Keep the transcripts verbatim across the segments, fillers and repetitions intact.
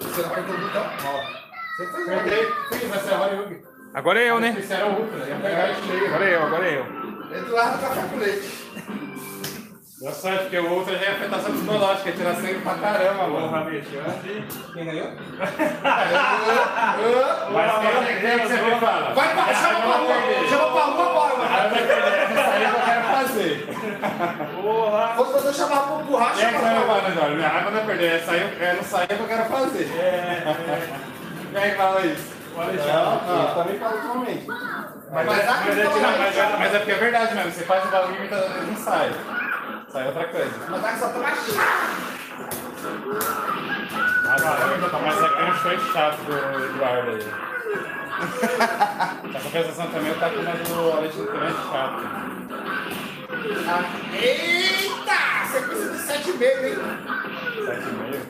Você não apertou o botão? Você fez. Apertei, fiz, vai ser agora eu. Agora é eu, né? Esse era o Ultra, ia pegar e tirei. Agora é eu, agora é eu. Eduardo Café com Leite. Deu sorte, porque o Ultra já ia afetação psicológica, ia tirar sangue pra caramba, mano. Porra, bicho. Quem ganhou? Mas quem quer que você viu, fala? Vai pra chama pra rua! Chama pra rua agora, mano! Aí vai perder, isso aí que eu quero fazer. Porra. Quando você chamar pro borracha, Quem é que chama vai pra levar, rua. né, Jorge? Minha raiva não é perder, é sair, é não sair que eu quero fazer. É, é. Quem é que fala isso? Pode deixar. Não, Eu também falo ultimamente. Mas, Mas é, aqui mas, é, não não, vai mas, deixar. é, mas é porque é verdade mesmo, você faz o bagulho e muitas vezes não sai. Sai outra coisa. Mas aqui só tá mais chato. Ah, caramba, mas é grande foi chato do Eduardo aí. A compensação também, o taco mais do Alexandre também é chato. Eita! Sequência de sete e meio, hein? sete e meio.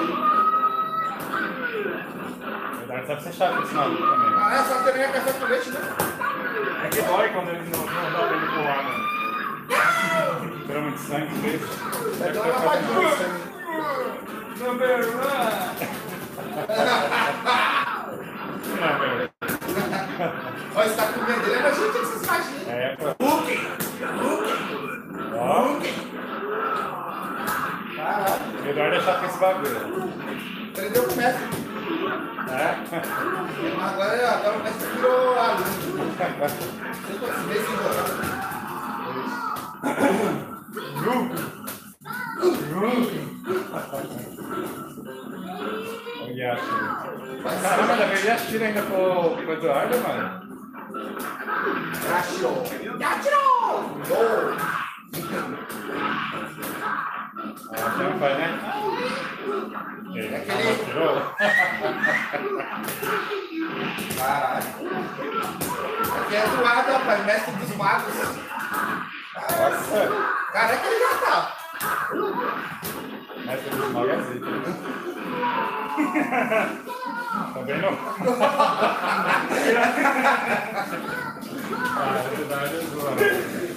Eduardo sabe ser chato esse maluco também. Ah, é? Só termina café com leite, né? É que dói quando ele não, não dá pra ele pular, mano. Tirou muito sangue dele. Vai dar uma lavadinha. Não, velho, Não, velho. Olha, você tá com medo dele, imagina o que vocês imaginam. É, pô. Hulk! Ó, Caralho. o Eduardo é chato com esse bagulho. Prendeu o mestre. É? Agora, agora o mestre virou aluno. Você conseguiu esse enrolar. O Yashiro. Caramba, já veio Yashiro ainda pro, pro Eduardo, mano. Yashiro! Yashiro! Gol! Ah, já não faz, né? Ele Aquele- tirou. Caralho. Aqui é Eduardo, rapaz, mestre dos magos. Nossa! Careca ele já tá. Mas tem um magazine, né? Também não. Ah, é verdade, é zoado.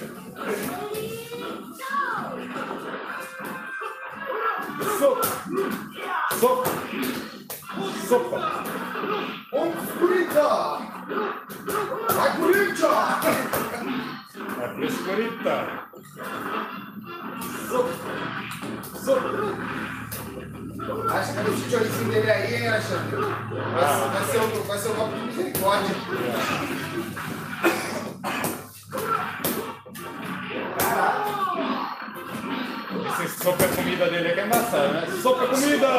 Sopa! Sopa! Sopa! Vamos, Corinthians! Vai, Corinthians! É frescurita! Sopa! Sopa! Acho que esse tiozinho dele aí, hein, Alexandre? Vai, ser- vai, ser o, vai ser o golpe de misericórdia. Caralho! Esse sopa é comida dele aqui é embaçado, né? Sopa é comida!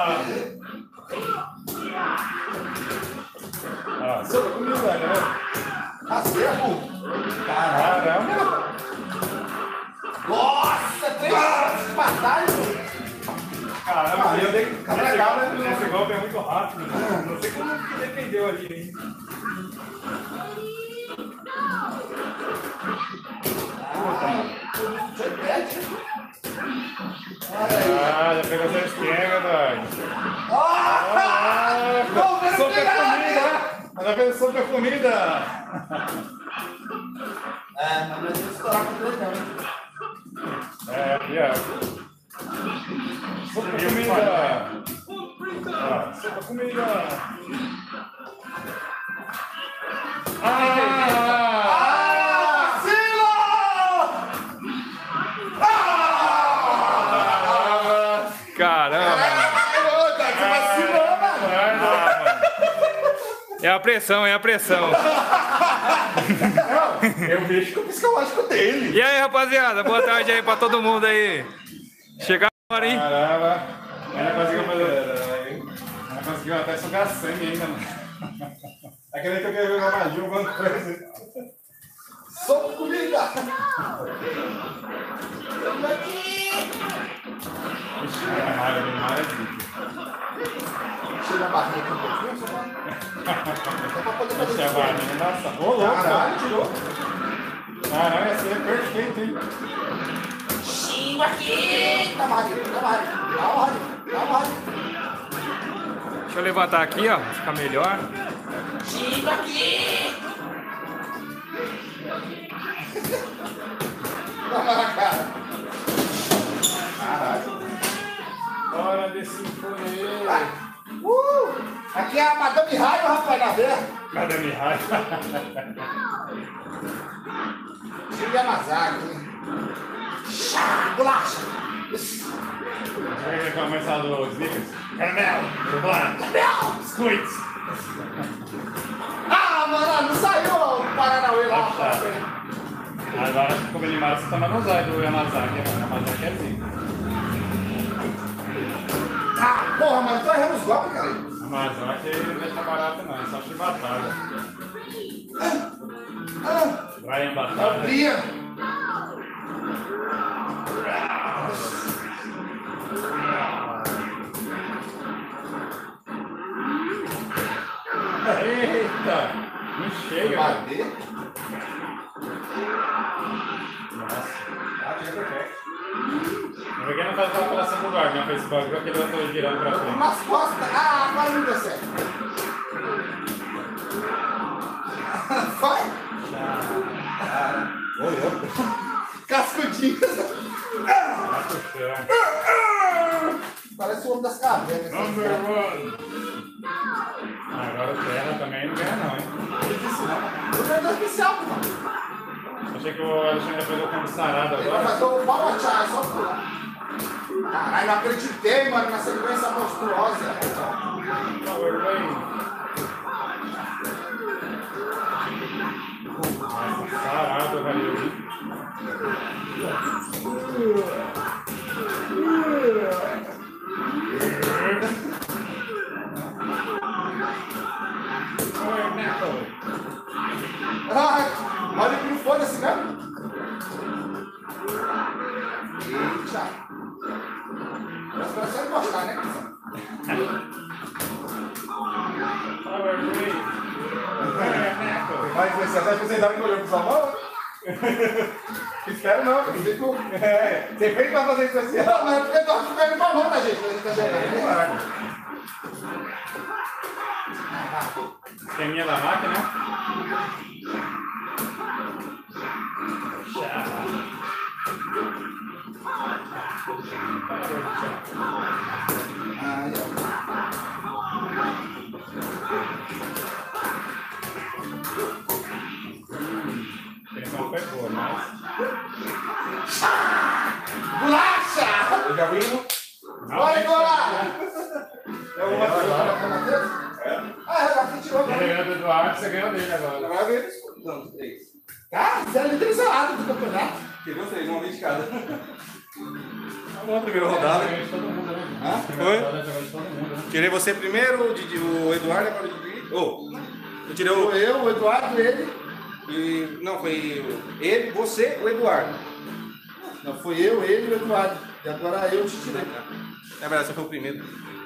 Ah, sopa é comida, né? Acervo! Caralho! Caramba! Nossa, três batalhas! Caramba, Ah, eu dei- esse, tá legal, né? golpe, esse golpe é muito rápido. Né? Não sei como que defendeu ali, hein? Você perde? Ah, já pegou seu esquema, Eduardo. Ah! Não, velho, Sopa é pegar, comida! Ela fez sopa é comida! É, mas não é isso que eu tava com É, pior. Sopa é comida! Ah, sopa é comida! Ah! Ah, Silo! Ah! Caramba! Caralho, cara, você vacilou, mano. Ah, mano. É a pressão, é a pressão. Eu vejo que o psicológico dele. E aí, rapaziada, boa tarde aí pra todo mundo aí. Chegaram agora, hein? Caramba! Ainda conseguiu fazer. Ainda conseguiu até sugar sangue ainda, mano. Aquele que eu queria ver uma magia, alguma coisa. Sopa comida. Tamo aqui. Ixi, é malha, bem malha, Tira a barriga um pouquinho, só pra, só pra poder fazer Ixi, a isso. barriga, nossa. Ô, louco! Caralho, tirou. Caralho, esse é perfeito, hein? Xingo aqui. Dá uma rádio, dá uma rádio. Dá uma rádio, dá uma rádio. Deixa eu levantar aqui, ó, ficar melhor. Xingo aqui. Dá uma cara. Caralho. Hora desse fone. Uh, aqui é a Madame Raio, rapaz, na veia. Madame Raio. Tio Yamazaki. Chá, bolacha. Vai ver começar do Snickers. Caramelo, chocolate, biscoitos. Ah, mano, não saiu o Paranauê lá. Agora ficou bem animado você tomar no zóio do Yamazaki. O Yamazaki é assim. Ah, porra, mano, tô errando os golpes, cara. Yamazaki não deixa barato não, é só chibatada. Ah, Brian ah, Batada. Bria. Eita! Não chega. Bater. Nossa. Ah, tinha perfeito. Não peguei no caso da operação do guarda, né? Fez esse bagulho, aquele eu tô girando pra frente. Nas costas. Ah, agora não deu certo. Vai. Ô, louco. Cascudinhas. Vai pro chão. Parece o homem das cavernas. Number one. Agora o Terra também não ganha não, hein? O treinador especial, mano. Achei que o Alexandre ia fazer o combo sarado Ele vai agora. fazer o Balachá, é só pular. Caralho, não acreditei, mano, na sequência monstruosa. Power Rain. Nossa, sarado, valeu. Ai, olha que não foda-se, né? Eita. Mas pra você encostar, né? Power Rain. Mas você acha que você dá um encolheu com sua mão? Espero não. Eu fico... É, você fez pra fazer isso assim. Não, mas é porque eu tô ficando com a mão da gente, entendeu? Esqueminha da máquina. Ai, A tensão foi boa, mas... bolacha! Eu já vi. Olha agora! É uma coisa. Ah, já fui tirou Ele agora. ganhou do Eduardo, você ganhou dele agora. Agora veio eles. Não, três. Cara, você é líder isolado do campeonato. Pegou três, uma vez de cada. Vamos na primeira rodada. Ganhou de todo mundo, né? Hã? Foi? Foi? Jogou de todo mundo, né? Tirei você primeiro, o, Didi, o Eduardo, agora o Didi. Oh, eu tirei o. Foi eu, o Eduardo, ele. E, não, foi ele, você, o Eduardo. Não, foi eu, ele e o Eduardo. E agora eu te tirei. É verdade, você foi o primeiro.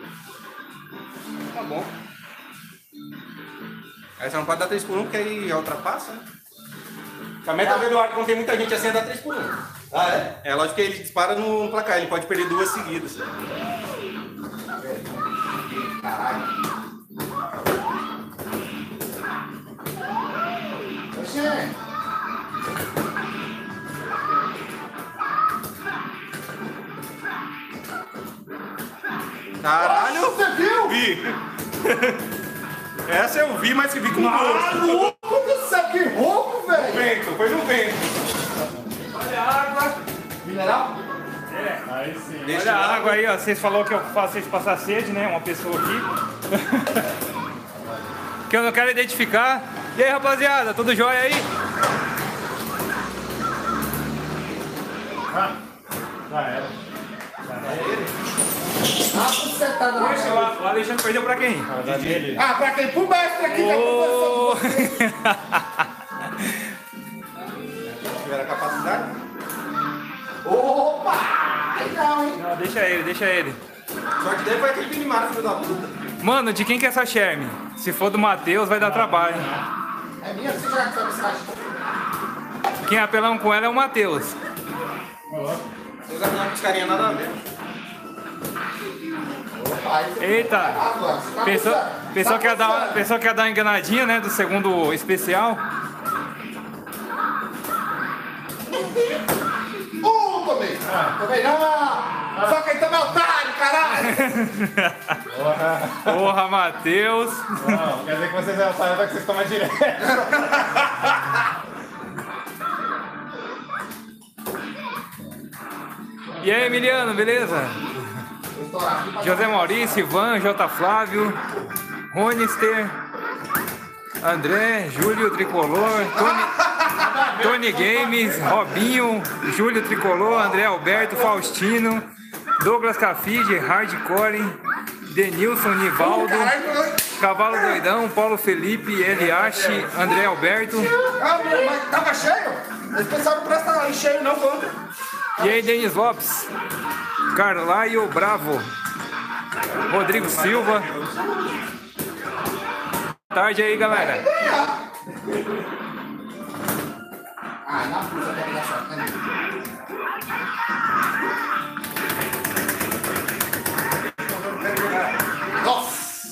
Tá bom. Aí você não pode dar três por um, porque aí ultrapassa, né? A meta do Eduardo, quando tem muita gente assim, é dar três por um. Ah, é? É lógico que ele dispara no placar, ele pode perder duas seguidas. Caralho. Oxê. Caralho! Você viu? Vi! Essa eu vi, mas que vi com Ah, gosto. louco do céu, que roubo, velho! Vento, foi no vento. Olha a água. Mineral? É, aí sim. Olha a água aí, ó. Vocês falaram que eu faço vocês passar sede, né? Uma pessoa aqui. Que eu não quero identificar. E aí, rapaziada, tudo jóia aí? Ah, já era. Já era. Ah, bucetada na Poxa, cara. o Alexandre perdeu pra quem? A da dele. Ah, pra quem? Pro mestre aqui, que é Ô! a posição. Tiveram a capacidade? Opa! Aí não, hein? Não, deixa ele, deixa ele. Sorte dele foi aquele Minimar, filho da puta. Mano, de quem que é essa Sherme? Se for do Matheus, vai dar trabalho, hein? É minha, você já sabe esse caixa. Quem é apelão com ela é o Matheus. Vocês arrumaram com os carinha nada a ver. Opa, aí você Eita! Agora, você tá Pensou, abusando. pensou, Tá que ia dar, abusando. pensou que ia dar uma enganadinha, né? Do segundo especial. Uh, tomei! Tomei não! Só quem toma é otário, caralho! Porra, Matheus. Não, quer dizer que vocês é a tarefa que vocês tomam direto. E aí, Emiliano, beleza? José Maurício, Ivan, J. Flávio, Ronister, André, Júlio Tricolor, Tony, Tony Games, Robinho, Júlio Tricolor, André Alberto, Faustino, Douglas Cafide, Hardcore, Denilson, Nivaldo, Cavalo Doidão, Paulo Felipe, Eliache, André Alberto. Ah, mas tava cheio? Esse pessoal não presta em cheio, não conta. E aí, Denis Lopes, Carlaio Bravo, Rodrigo Silva. Boa tarde aí, galera. Ah, na puta, pega da sua caneta. Nossa!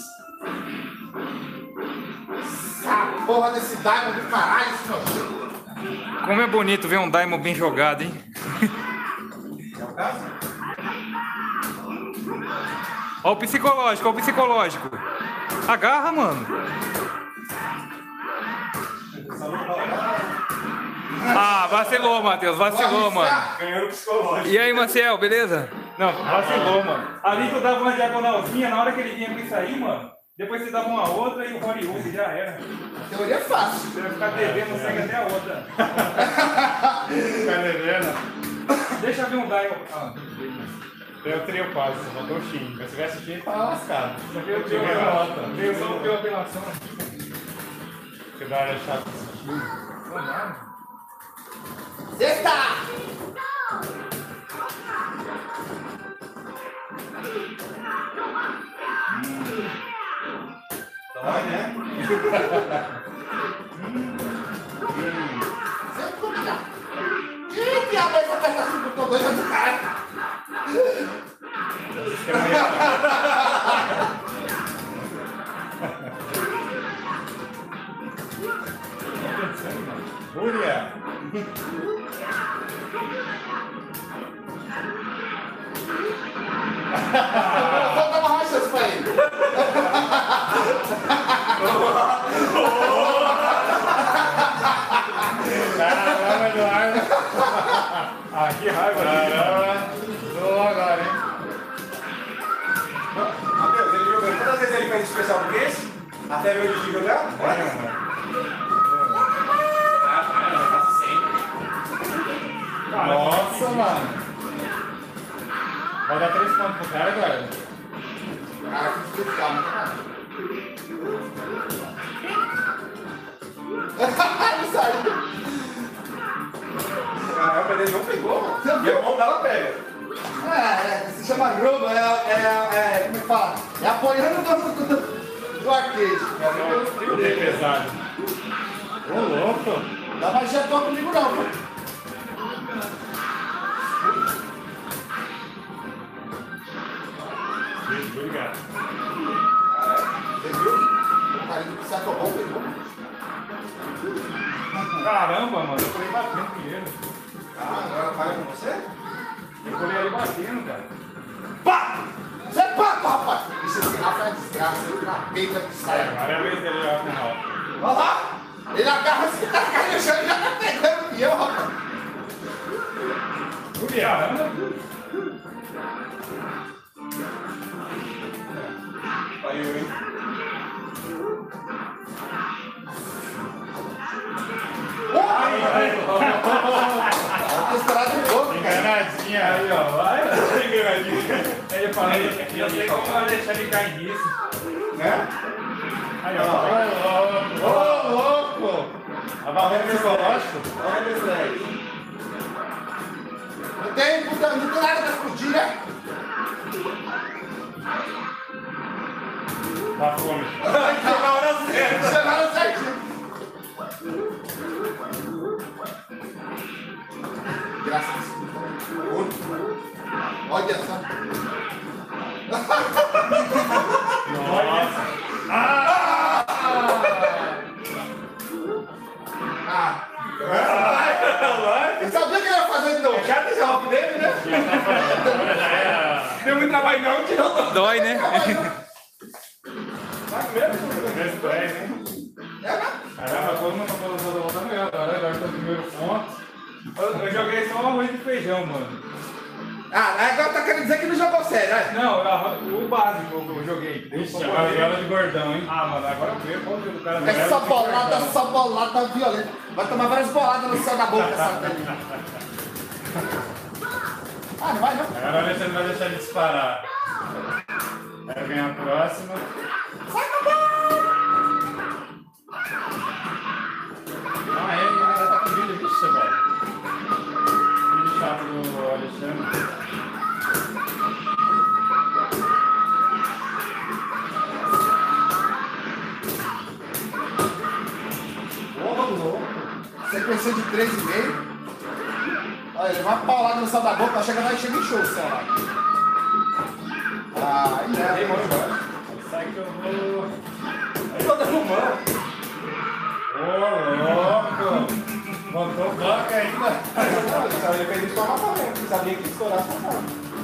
Essa porra desse Diamond do caralho, esse nojento. Como é bonito ver um Daimon bem jogado, hein? Ó o psicológico, ó o psicológico. Agarra, mano. Ah, vacilou, Matheus, vacilou, mano. Ganhou o psicológico. E aí, Marcel, beleza? Não, vacilou, mano. Ali tu dava uma diagonalzinha, na hora que ele vinha pra sair, mano, depois você dava uma outra e o Hollywood já era. A teoria é fácil. Você vai ficar devendo, segue até a outra. Ficar devendo. Deixa eu ver um Daimon. Ah, Eu trio quase, só faltou o Shin. Se eu tivesse Shin, tava lascado. só veio o teu Tive a nota. veio só o teu apelação. Que da área chata. Sexta! Tá, né? Sempre combinado. Que diabo é essa festa assim que eu tô doida do cara? Fúria! Vou dar uma chance pra ele. Caramba, Eduardo! Ah, que raiva! Caramba! Zoou agora, hein? Matheus, ele jogando. Quantas vezes ele fez especial com esse? Até ver ele jogar? Olha, mano. Nossa, mano! Vai dar três pontos pro cara, Eduardo? Cara, que especial, não tá? Ele saiu. Caramba, ele não pegou, mano. E a mão dela pega. É, é, se chama jogo, é, é, é, como é que fala? É apoiando do, do, do arcade. Bem pesado. Ô, louco! Dá mais jetão comigo não, pô. Obrigado. Você viu? O cara que sacou bom, pegou. Caramba, mano, eu colei batendo primeiro. Ah, agora paga com você? Eu colei ali batendo, cara. Pá! Você é papo, rapaz! Isso esse Rafa é desgraça, ele na peita que sai. Agora é a vez dele jogar com o Raul. Olha lá! Ele agarra assim, tá caindo no chão e já tá pegando o peão, rapaz. Caramba. Valeu, hein? Ai, ai, Tá estourado de boca. enganadinha aí, ó. Vai, enganadinha. Ele falou, eu sei como vai deixar ele cair nisso. Né? Aí, ó. Ô, louco! A barreira psicológica? Olha esse daí. Não tem, puta, não tem nada pra explodir, né? Dá fome. Na hora certa. Chamaram certinho. Graças a Deus. Olha só. Nossa! Ah! Eu sabia que ele ia fazer de novo. Já tem esse rap dele, né? Já tá fazendo, já era. Deu muito trabalho não, dói, né? Esse trem, né? Caramba, todo mundo tá falando da volta melhor. Agora agora tá no primeiro ponto. Eu, eu joguei só um arroz de feijão, mano. Ah, agora tá querendo dizer que não jogou sério, né? Não, o básico eu joguei. Ixi, agora agora de gordão, hein? Ah, mano, agora eu vejo qual do cara. Essa bolada, essa bolada violenta. Vai tomar várias boladas no céu da boca, essa velhinha. Ah, não vai não? Agora você não vai deixar ele disparar. Quero ganhar a próxima. Sai com a bola! Ah, ele ainda tá com vídeo, vixe, velho. Vídeo chato do Alexandre. Sequência de três e meio. Olha, ele vai uma paulada no céu da boca, chega lá e chega em show, sei lá. Ah, aí é. Sai que eu vou. Tô dando mão. Ô, louco! Montou placa ainda. Eu sabia que ele estourava também. Sabia que estourar só fala.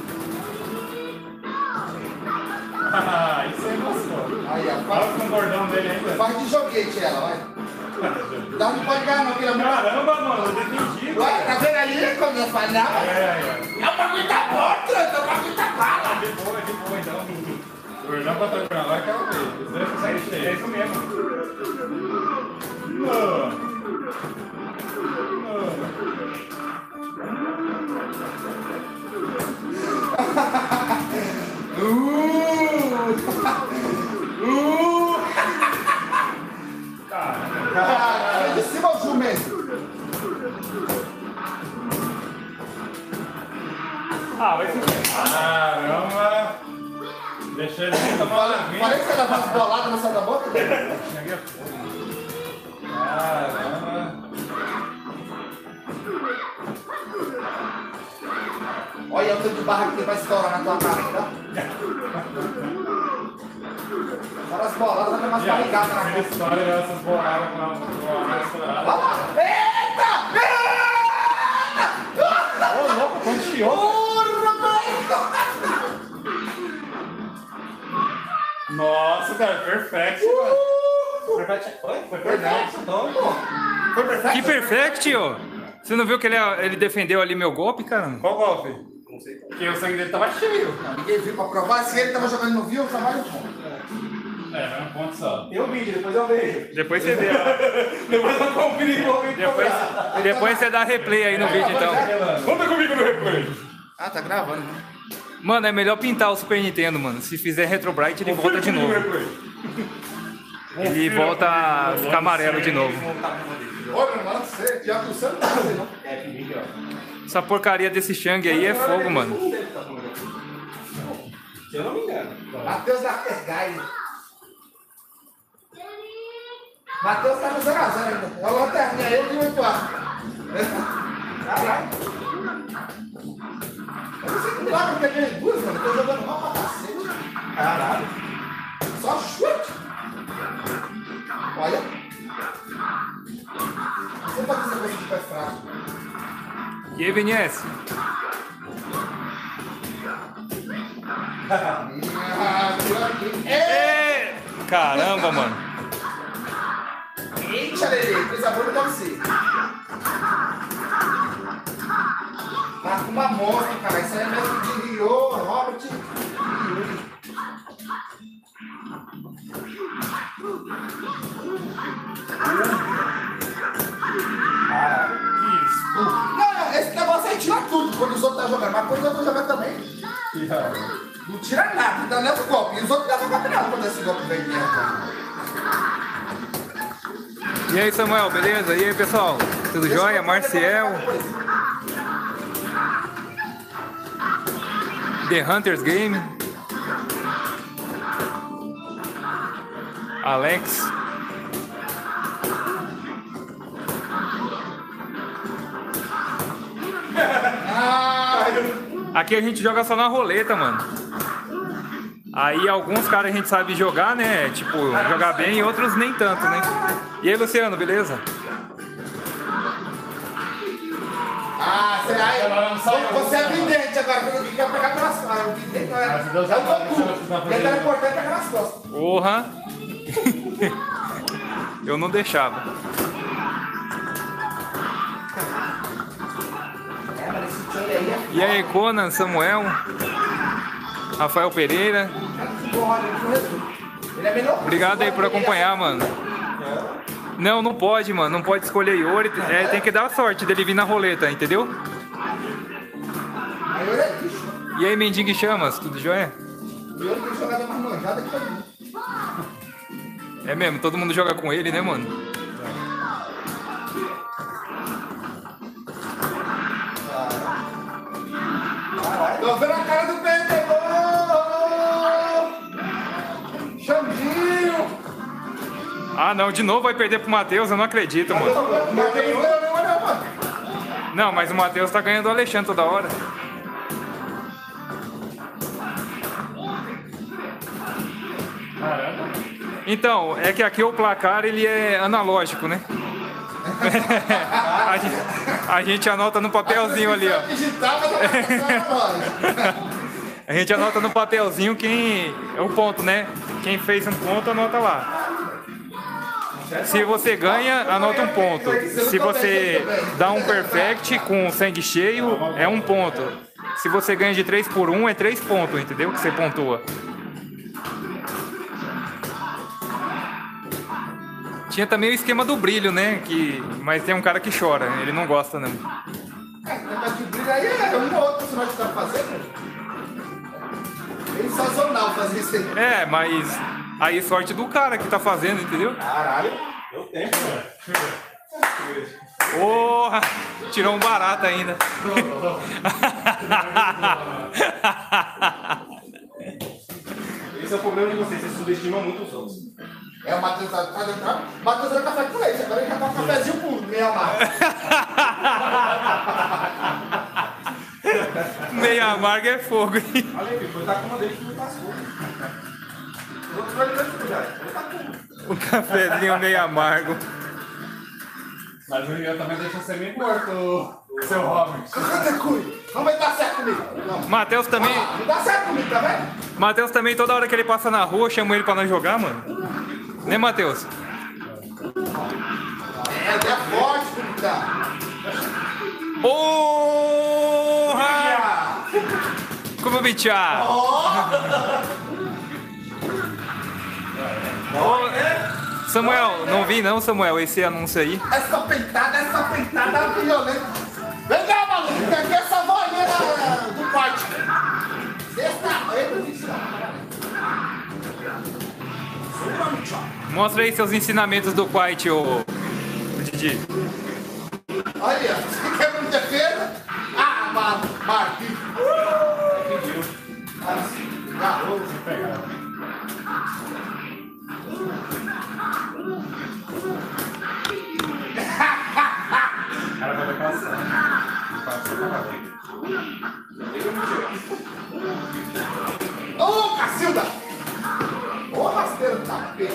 Ah, isso aí gostou. Aí, ó. Fala Faz, com o gordão dele ainda. faz de joguete ela, vai. Dá um pode ganhar não, que ele é muito... Caramba, mano, eu defendi. Ué, tá vendo ali como eu falei? Não, É, é. é o bagulho da porta, é o bagulho da bala. De boa, de boa, então. O gordão pra tocar lá, quero ver. Os dois conseguem cheio. É isso mesmo. Não. Uh! Uh! Ah, de cima ao jumento. Ah, vai ser. Caramba! Deixa ele tomar uma vinha. Parece que ela faz bolada no céu da boca. Caramba! Olha o tanto de barra que tem pra estourar na tua cara, tá? Fora as boladas, vai ter umas barrigadas na Essa cara. história dessas boladas com a bolada estourada. Olha lá! Eita! Eita! Ô, louco, quanto chiou! Porra, Nossa, cara, perfeito! Perfect. Foi? Foi perfect. Então, pô. foi perfeito? Que perfect, ó. Você não viu que ele, ele defendeu ali meu golpe, cara? Qual golpe? Não sei. Porque o sangue dele tava cheio. Ninguém viu pra provar. Se ele tava jogando no viu, só vale um ponto. É, vai um ponto só. Tem o vídeo, depois eu vejo. Depois você vê. Depois eu conferi o golpe. Depois, depois você dá replay aí no vídeo, então. Conta comigo no replay. Ah, tá gravando, né? Mano, é melhor pintar o Super Nintendo, mano. Se fizer Retro Bright, ele volta de novo. Ele volta a ficar amarelo de novo. Olha, mano, você já do santo não fazer, não. É, que vídeo, ó. Essa porcaria desse Shang aí é fogo, mano. Se eu não me engano. Matheus da Fergay. Matheus tá no zero a zero ainda. É o lanterninha, eu de oito A. Caralho. Eu não sei que milagre que eu ganhei duas, mano. Eu tô jogando mal pra cacete. Caralho. Só chute. Olha. Você pode fazer coisa de pé fraco. E aí, Vinícius? Ah, pior que... É! Caramba, mano. Eita, Lelê, coisa boa deve ser. Tá com uma mostra, cara. Isso aí é mesmo de Rio, Robert e Yuri. Caralho. Não, não, esse negócio aí tira tudo quando os outros estão jogando. Mas quando eu tô jogando também, não tira nada, não dá nem o golpe. E os outros não dão golpe não quando esse golpe vem mesmo. E aí, Samuel, beleza? E aí, pessoal? Tudo jóia? Marciel? The Hunters Game? Alex? Ah, Aqui a gente joga só na roleta, mano. Aí alguns caras a gente sabe jogar, né? Tipo, jogar bem e outros nem tanto, né? E aí, Luciano, beleza? Ah, você, aí, Ela não sai, você é não. vidente agora, porque quer pegar pelas costas. O vidente não é, Mas Deus é o sabe, Goku. deixa eu dar pra Quem tá ele. importante é pegar nas costas. Porra! Eu não deixava. É, mas esse tio aí é E aí, Conan, Samuel, Rafael Pereira, Ele é melhor. obrigado aí por acompanhar, mano. Não, não pode, mano, não pode escolher Yori, é, tem que dar a sorte dele vir na roleta, entendeu? Aí ele é bicho. E aí, Mendigo e Chamas, tudo jóia? O Yuri tem jogada mais manjada que todo mundo. É mesmo, todo mundo joga com ele, né, mano? Tô vendo a cara do perdedor! Xandinho! Ah, não, de novo vai perder pro Matheus, eu não acredito, mano. Não tem nenhuma, não, mano. Não, mas o Matheus tá ganhando o Alexandre toda hora. Caramba. Então, é que aqui o placar ele é analógico, né? a, gente, a gente anota no papelzinho ali, ó. Digital, mas A gente anota no papelzinho quem é o ponto, né? Quem fez um ponto, anota lá. Se você ganha, anota um ponto. Se você dá um perfect com sangue cheio, é um ponto. Se você ganha de três por um, é três pontos, entendeu? Que você pontua. Tinha também o esquema do brilho, né? Que... Mas tem um cara que chora, ele não gosta, não. É, negócio de brilho aí é um ou outro personagem que tá fazendo. Bem sazonal fazer isso aí. É, mas aí sorte do cara que tá fazendo, entendeu? Caralho. Deu tempo, velho. Porra! Tirou um barato ainda. Esse é o problema de vocês, vocês subestimam muito os outros. É, o Matheus tá tá entrando. O Matheus era café com leite, agora ele já tá um cafezinho puro, meia amarga. Meia amarga é fogo, hein? Olha aí, foi tá com uma dele que não passou. Os outros vai ter dificuldade. Ele tá com. Um cafezinho meio amargo. Mas o Rio também deixa você meio morto, o seu Robert. Canta cuide. Não vai dar certo comigo. Não. Matheus também. Ah, não dá certo comigo, tá vendo? Matheus também, toda hora que ele passa na rua, eu chamo ele pra nós jogar, mano. Né, Matheus? É, ele é forte, como tá. Porra! Como bichar? Samuel, não vi não, Samuel, esse anúncio aí. Essa peitada, essa peitada violenta. Vem cá, maluco, tem aqui essa vozinha da- do corte. Sexta, eu não disse não. Mostra aí seus ensinamentos do Quiet, ô Didi. Olha, você quer uma defesa? Ah, Mar Marquinhos. Assim, garoto. O cara vai ter passar. Passou pra lá. Ô, Cacilda! Ô, rasteiro, tá bem.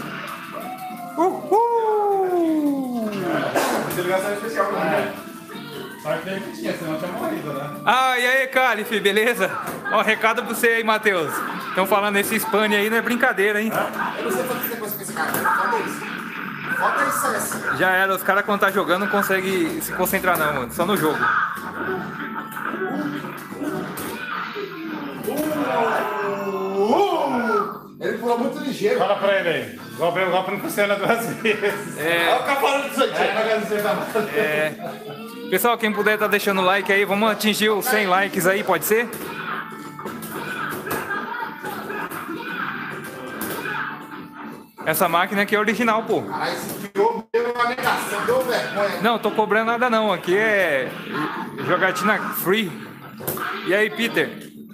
Uhul! Delegação especial, né? Só que ele que tinha, senão tinha morrido, né? Ah, e aí, Calife, beleza? Ó, recado pra você aí, Matheus. Estão falando esse spam aí, não é brincadeira, hein? Eu não sei fazer sequência com esse cara. Foda isso. Foda isso, assim. Já era, os caras quando tá jogando não conseguem se concentrar não, mano. Só no jogo. Uh, ele pulou muito ligeiro. Fala pra ele aí. O golpe, o golpe não funciona duas vezes. É o cavalo do Santinho. Aí não quer dizer nada. É... Pessoal, quem puder tá deixando like aí, vamos atingir os cem likes aí, pode ser? Essa máquina aqui é original, pô. Aí se tirou deu uma negação, deu vergonha. Não, tô cobrando nada não, aqui é jogatina free. E aí, Peter?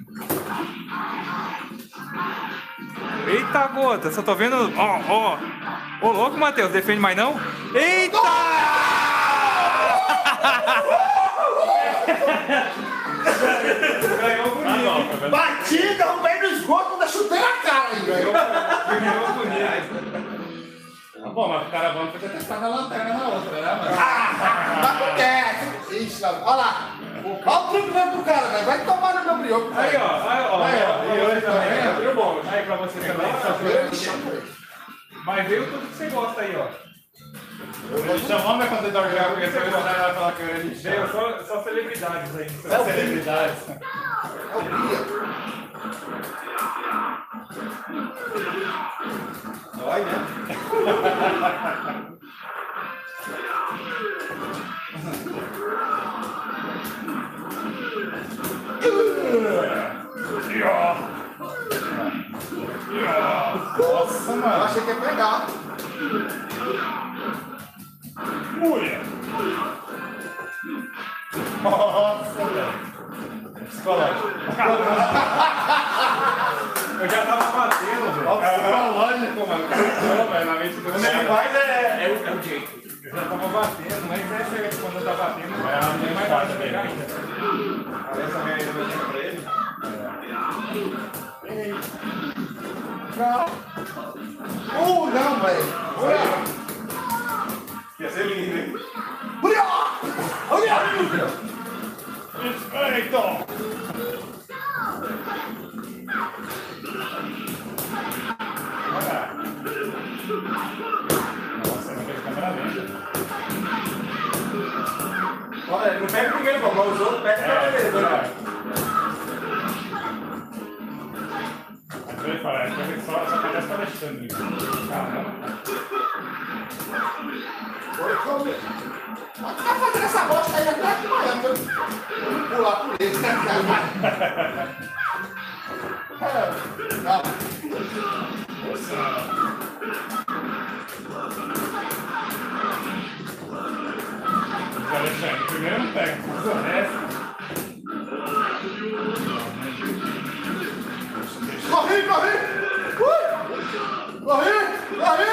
Eita gota, só tô vendo. Ó, ó. Ô louco, Matheus, defende mais não? Eita! Ganhou bonito. Bati, derrubei no esgoto, ainda chutei na cara ainda. Ganhou bonito. Tá bom, mas o cara bom podia ter ficado a lanterna na outra, né, mano? Ah, mas acontece. Ixi, lá. Olha lá. Olha o truque do cara, velho. Vai tomar no meu brioco. Aí, ó. Aí, ó. Aí, ó. E hoje também, abriu bom. Aí pra você também. Mas veio tudo que você gosta aí, ó. Chamou minha contadora de água, porque você vai falar que eu era de Veio só, só celebridades aí. Só celebridades. É o Bia. Dói, né? Nossa, Eu mano. achei que ia pegar. Mulher. Nossa, velho. Psicológico. Eu já tava batendo, velho. Ó, psicológico, mano. Caramba, velho, na mente do Como é que cara. faz é, é, o, é o jeito. Eu já tava batendo, mas é sério, quando eu tava batendo, É, a minha mais fácil fácil pegar mesmo. ainda. Essa minha ainda não tinha pra ele. Uh, não, velho. Ia ser lindo, hein? Olha! Olha! Respeito! Olha. Nossa, não fez câmera lenta. Olha, não pega o primeiro, pô, mas os outros pegam É, pra beleza. é. Mas ele fala, é coisa que só, só acontece com o Alexandre. Caramba. Tá fazendo essa bosta aí até aqui amanhã. Eu vou pular por ele, né, cara? Não. Mas Alexandre, primeiro não pega, mas o resto. Corri, corri! Ui! Corri! Corri!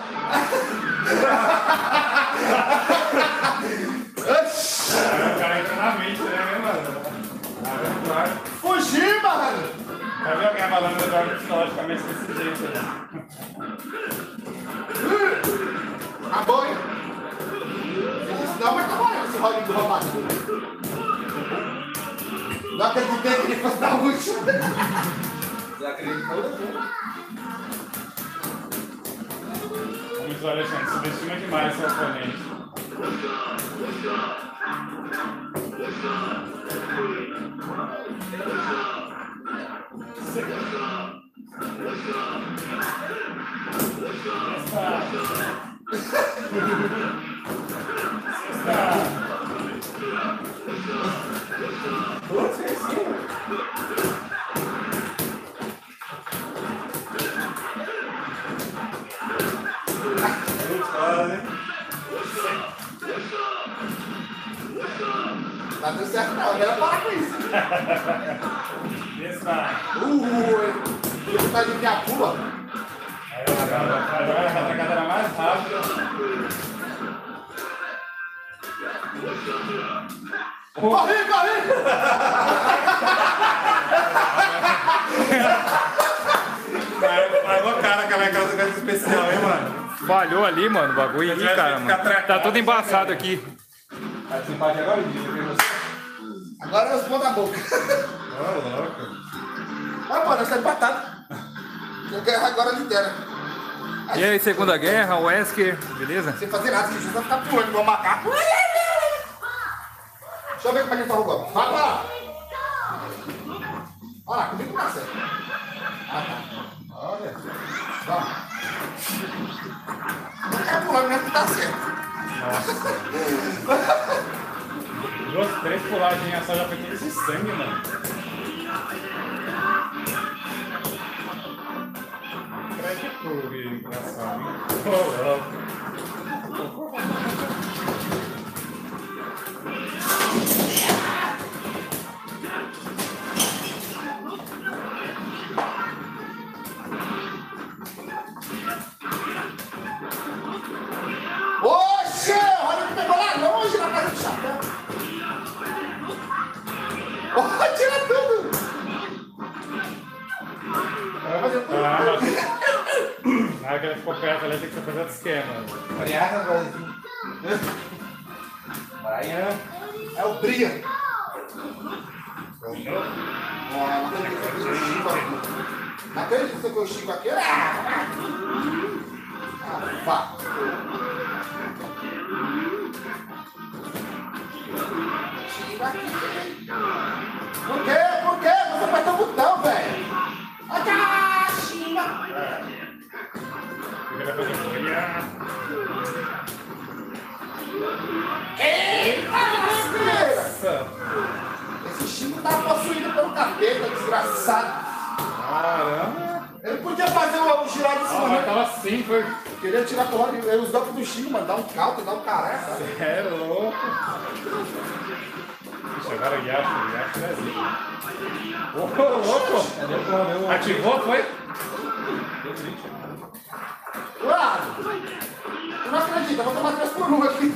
O cara entra na mente, né, mano? Claro. Fugi, mano! Já viu alguém abalando o Eduardo psicologicamente desse jeito, né? Acabou, hein? Não vai acabar esse rolinho do rapaz. Não acreditei que ele fosse dar último. Você acredita que eu Como diz o Alexandre, subestima demais seu oponente. Putz, é assim. Tá tudo certo, não. Eu quero parar com isso. Está. Uh, ele tá de minha pula. Agora a atacada era mais rápida. Corri, corri! Mas o cara que vai casa casa especial, hein, mano? Falhou ali, mano, o bagulho aqui, cara, mano. Tá tudo embaçado aqui. Tá desempate agora, Didi? Agora eu respondo a boca. Ô, louco. Mas, pô, nós tá empatado. Eu quero agora lidera. E aí, Segunda Guerra, Wesker, beleza? Sem fazer nada, que você vai ficar pulando igual um macaco. Deixa eu ver como é que ele tá roubando. Vai lá. Olha lá, comigo tá certo. Ah, tá. Olha. Vamos. Não quero pular, mas que tá certo. Duas, três puladinhas só já foi todo esse sangue, mano. Crédito, que engraçado, hein? Ô, louco. Oxe! Olha que pegou lá longe na casa do chapéu. Oh, tira tudo! Vai fazer tudo. Ah, na hora que ele ficou perto ali, tem que fazer outro esquema. Mariana, Brasil. Mariana. É o Bria. Não acredito que eu Chico aqui. Não acredito que eu Chico aqui. Ah, vá. Chico aqui. Por quê? Por quê? Você apertou o botão, velho. Ah, Chico. Eita, nossa! Esse Chico tá possuído pelo capeta, desgraçado. Caramba! Ele podia fazer o, o girar de cima, Ah, né? mas tava assim, foi. Queria tirar porra de os golpes do Chico, mano. Dar um caldo, dar um caralho, sabe? É louco. Ixi, agora o Yasha, o Yasha é ali. Ô, louco! Ativou, foi? Claro! Tu não acredita, eu vou tomar três por um aqui.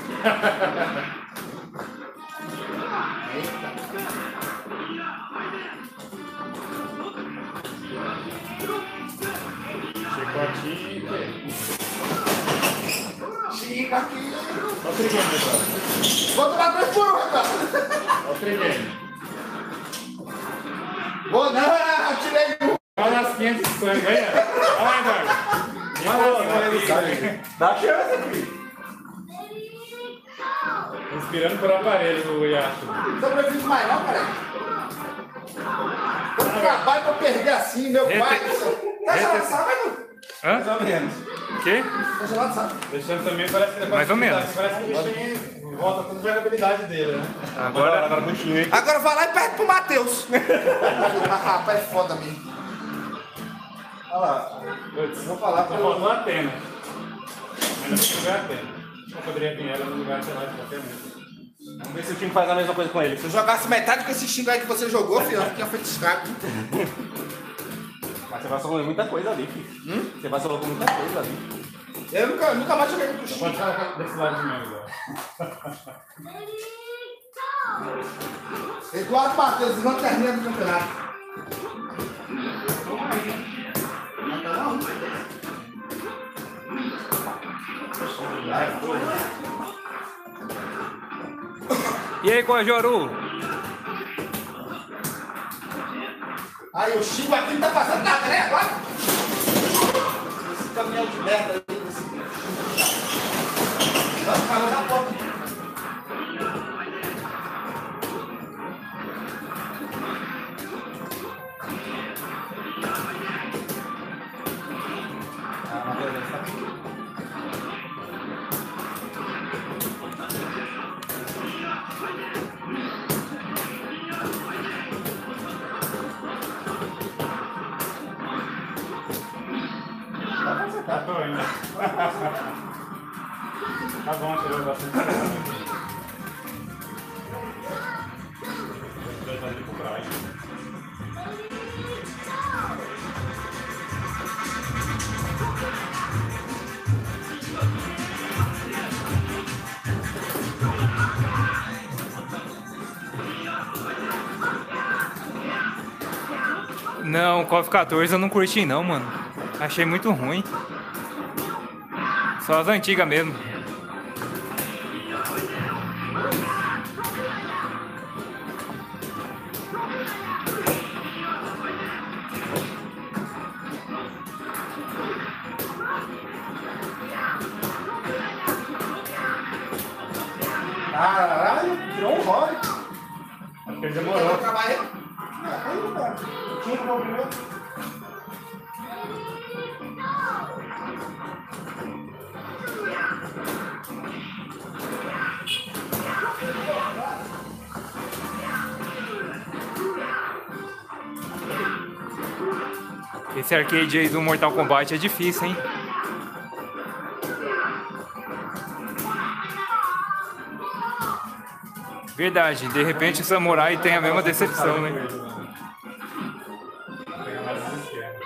Eita. Chicotinho. Chico aqui. Olha o trigame, Eduardo. Vou tomar três por um, Ricardo. Olha o trigame. Vou não, tirei um. Olha as quinhentas de sangue aí, ó. Olha lá, Eduardo. Dá chance aqui. Inspirando por aparelho do Yasha. Não sobrevive mais não, cara. Eu trabalho pra perder assim, meu Rete- pai. Tá gelado, Rete- sabe? Hã? Mais ou menos. O quê? Tá gelado, sabe? Deixando também, parece que Mais ou menos. Parece que o bichinho volta toda a jogabilidade dele, né? Agora, Agora continua, hein? Agora vai lá e pede pro Matheus. Ah, rapaz, é foda mesmo. Olha lá. Putz, vou falar pra faltou a pena. Ainda vou jogar a pena. Eu poderia vir ela no lugar, sei lá, de qualquer mesmo. Vamos ver se o time faz a mesma coisa com ele. Se eu jogasse metade com esse xingo aí que você jogou, filho, eu tinha feito escape. Mas você vacilou em muita coisa ali, filho. Hum? Você vacilou com muita coisa ali. Eu nunca, nunca mais joguei com o xingo. Pode falar desse lado de mim agora. Eduardo Matheus, lanterninha do campeonato. e aí, Guajoru? Aí o Chico aqui não tá passando nada, né? Agora? Esse caminhão de merda aí. Esse... Vai ficar na porta. Ah, mas beleza, tá aqui. Tá tô ainda. Tá bom, tirou bastante. Vou fazer pro Brian. Não, o KOF quatorze eu não curti não, mano. Achei muito ruim. Só as antigas mesmo. Caralho, virou um role. Acho que ele demorou. Trabalhei. Aí, cara. Tinha que primeiro. Esse arcade aí do Mortal Kombat é difícil, hein? Verdade, de repente o Samurai tem a mesma decepção, né? Pega mais essa esquerda.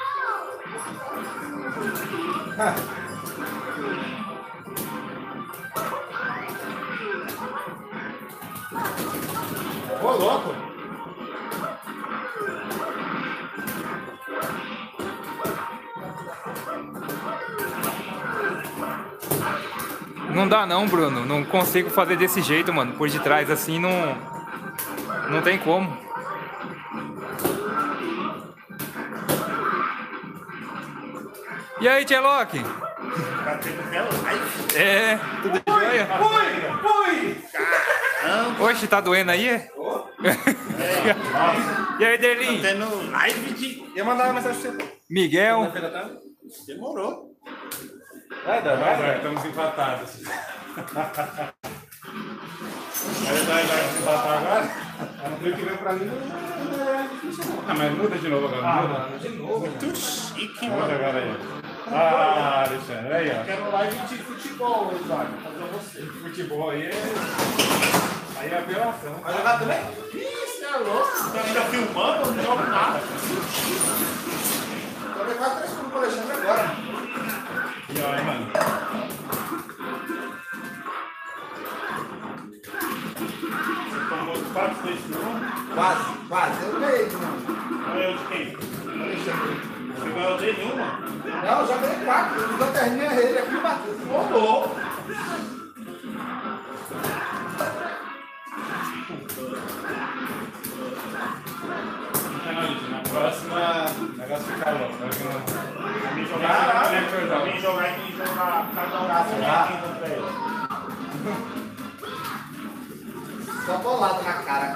Ô, louco! Não dá não, Bruno. Não consigo fazer desse jeito, mano. Por de trás assim não. Não tem como. E aí, Tcheloque? É, tudo jóia? Fui! Fui! Oxe, tá doendo aí? É? E aí, Derlin? Tendo live de. Eu mandava mensagem pra você. Miguel? Demorou. Vai dar, vai dar. Estamos empatados. Vai dar, vai empatar agora? O que veio pra mim não. Ah, mas muda de novo agora. Ah, muda. De novo. Muito chique, Muda mano. agora aí. Ah, Alexandre, aí ó. Quero live de futebol, Eduardo. Fazer você. Futebol aí é. Aí é apelação. Vai jogar também? Isso, é louco. Você ainda filmando? Eu não jogo nada. Vou levar três por o Alexandre agora. E ó, aí, mano. Você tomou os quatro, seis por um? Quase, quase. Eu ganhei, mano. Ganhou de quem? Alexandre. Você ganhou de nenhuma? Não, já ganhei quatro. Eu já terminei ele aqui no bateu. Rolou. Na próxima, o negócio fica louco. Pra mim jogar, Caralho. pra mim jogar e quem jogar, cada um Ah. quem contra ele. Só bolado na cara.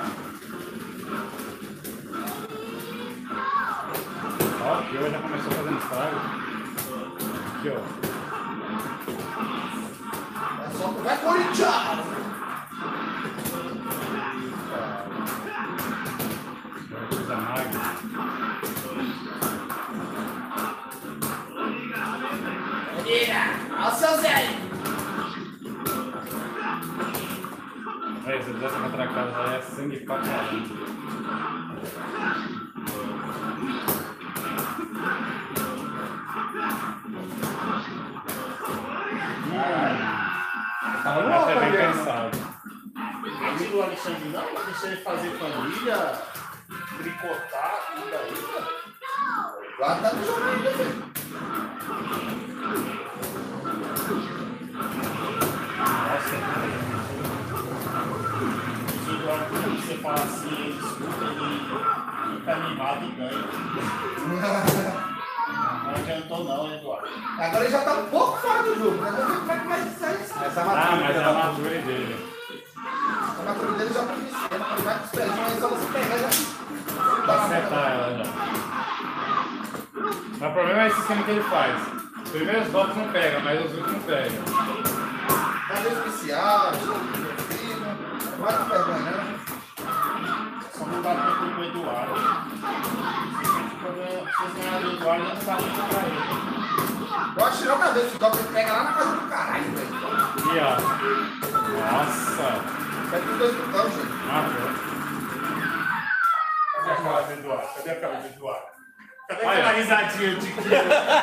Ó, que hoje já começou fazendo estrago. Aqui, ó. É só vai Corinthians! Coisa magra. Olha o seu Zé! Aí, se eu dessa contra casa, já é sangue pra caramba. Tava Essa louco, é bem Adriano. pensado. Amigo do Alexandre não, deixa ele fazer família, tricotar, tudo aí. Lá tá no jogo ainda, velho. Nossa, Se o Eduardo, quando você fala assim, ele escuta, ele fica animado e ganha. Não adiantou não, Eduardo. Agora ele já tá um pouco fora do jogo, né? Vamos ver como é que vai sair essa, essa ah, maturidade. mas é a matura dele. A maturidade dele já tá iniciando, quando vai com os pés, mas só você pegar já. Pra acertar ela já. Mas o problema é esse esquema que ele faz. Os primeiros golpes não pega, mas os últimos pega. Fazer especial, filho, vai com vergonha, né? Só não dá tempo pro Eduardo. Se vocês ganharem o Eduardo, não dá tempo pra ele. Eu acho que outra vez, o golpe ele pega lá na casa do caralho, velho. E ó. Nossa. Pega os dois botões, gente. Matou. Cadê a cara do Eduardo? Cadê a cara do Eduardo? Cadê Olha. aquela risadinha de que...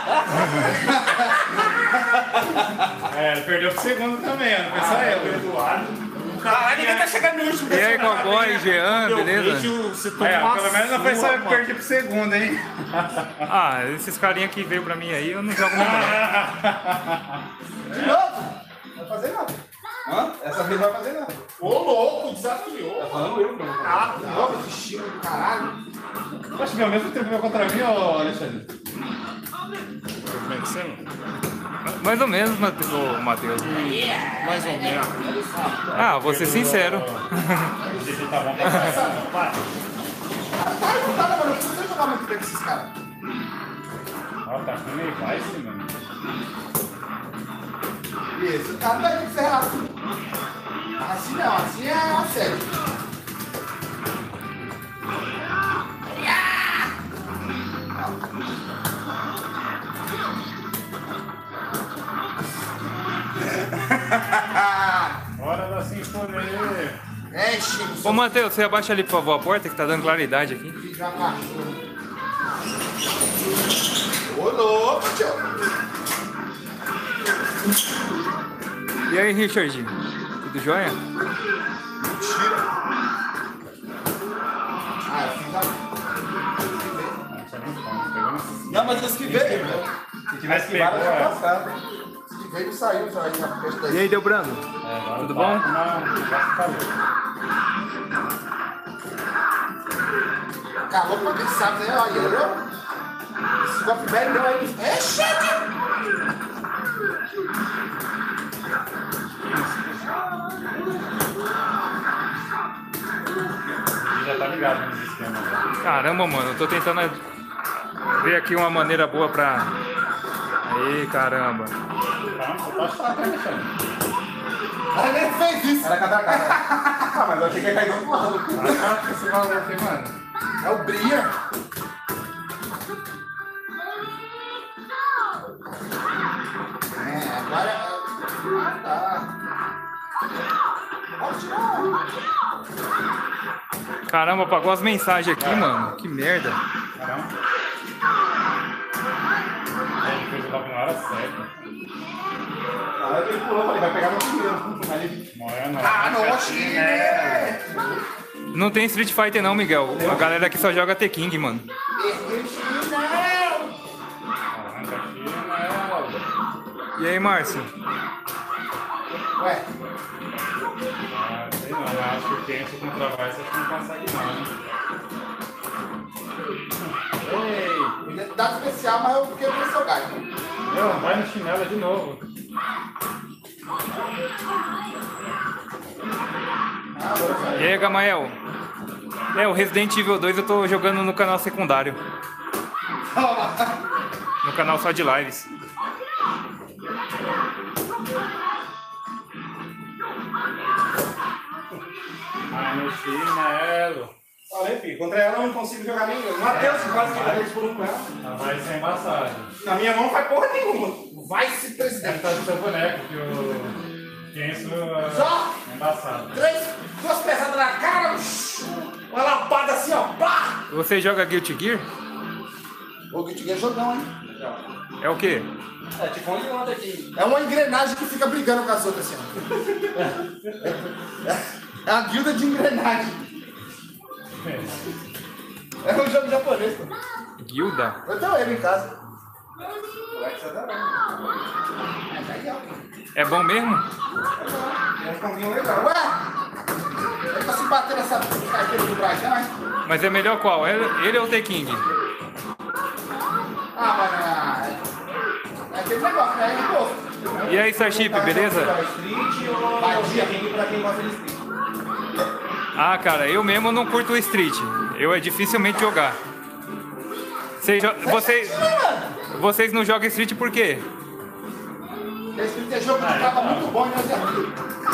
É, ele perdeu pro segundo também, ó. Não foi só Ah, ele. o Eduardo. Caralho, ninguém tá chegando no último. E aí, Cowboy, Jean, Eu beleza? vejo, você toma É, uma pelo menos não foi só surra, eu que perdi pro segundo, hein? Ah, esses carinha que veio pra mim aí, eu não jogo mesmo não. De novo! Não vai fazer nada. Hã? Essa vez não vai fazer nada. Ô, louco, desafiou. Tá falando eu, mano. Ah, não, esse estilo do caralho. Acho que ao mesmo tempo veio contra mim, ô Alexandre. Como é que você? Mais ou menos, Mate- ô, Matheus. Mais ou menos. Ah, vou ser sincero. O jeito tá bom. Vai. Tá revoltada, mano. Eu não sei jogar muito bem com esses caras. Ó, tá com meio vice, mano. Isso, o cara não vai ser assim. Assim não, assim é a sério. Hora da sinfonia. É, Chico, Ô, só Matheus, você abaixa ali, por favor, a porta que tá dando claridade aqui. que já baixou. Ô, louco, tio. E aí, Richard? Tudo jóia? Mentira. Ah, eu fiz a... Não tinha nem como, pegou nesse. Não, mas os que veio, velho. Se tivesse Esquivaram pegou, já é. passaram. Se veio e saiu, saiu na frente daí. E aí, deu Brando? É, agora Tudo tá bom? Não, não gosto de calor. Calor pra quem sabe, né? Olha, eu. Esse golpe velho deu aí. É, chefe! Já tá ligado nos esquemas. Né? Caramba, mano, eu tô tentando ver aqui uma maneira boa pra... Aí, caramba. Então, você pode falar pra mexendo. Ela nem fez isso. Era cada cara. Ah, mas eu achei que ia cair do outro lado. Ah, que esse valor aqui, mano. É o Bria. É, agora. Ah, tá. Pode tirar. Caramba, apagou as mensagens aqui, mano. Que merda. Caramba. Ele fez o golpe na hora certa. Na hora que ele pulou, eu falei, vai pegar meu primeiro. Aí ele morreu, não. Ah, não, oxi, né? Não tem Street Fighter não, Miguel. A galera aqui só joga The-King, mano. E aí, Márcio? Ué, Ah, sei não, eu acho que o Kenzo com trabalho você não consegue não. Ei, identidade especial, mas eu quebrei seu galho. meu, vai no chinelo de novo. Ah, agora E saiu. aí, Gamael? É, o Resident Evil dois eu tô jogando no canal secundário. No canal só de lives. Ai, meu chinelo. Falei, filho, contra ela eu não consigo jogar nem. O Matheus quase que deu por um com ela. Ela vai ser embaçada. Na minha mão não faz porra nenhuma. Vai se Deve presidente. estar do seu boneco, que o Kenzo Só é embaçado. três, duas pesadas na cara, uma lapada assim, ó, pá! Você joga Guilty Gear? O Guilty Gear é jogão, hein? É o quê? É tipo onde anda aqui. É uma engrenagem que fica brigando com as outras assim, ó. É a guilda de engrenagem. É um jogo japonês, pô. Guilda? Eu tenho ele em casa. É, daí, ó. É bom mesmo? É um combinho legal. Ué! É pra se bater nessa carteira do Brajão, hein? Mas é melhor qual? Ele, ele ou o The-King? Ah, mas é, é aquele negócio, né? É gosto. E aí, Starship, beleza? Street ou Badia. King pra quem gosta de Street. Ah, cara, eu mesmo não curto o Street. Eu é dificilmente jogar. Vocês, jo- vocês, vocês não jogam Street por quê? Esse tem jogo que tava muito bom e nós é ruim.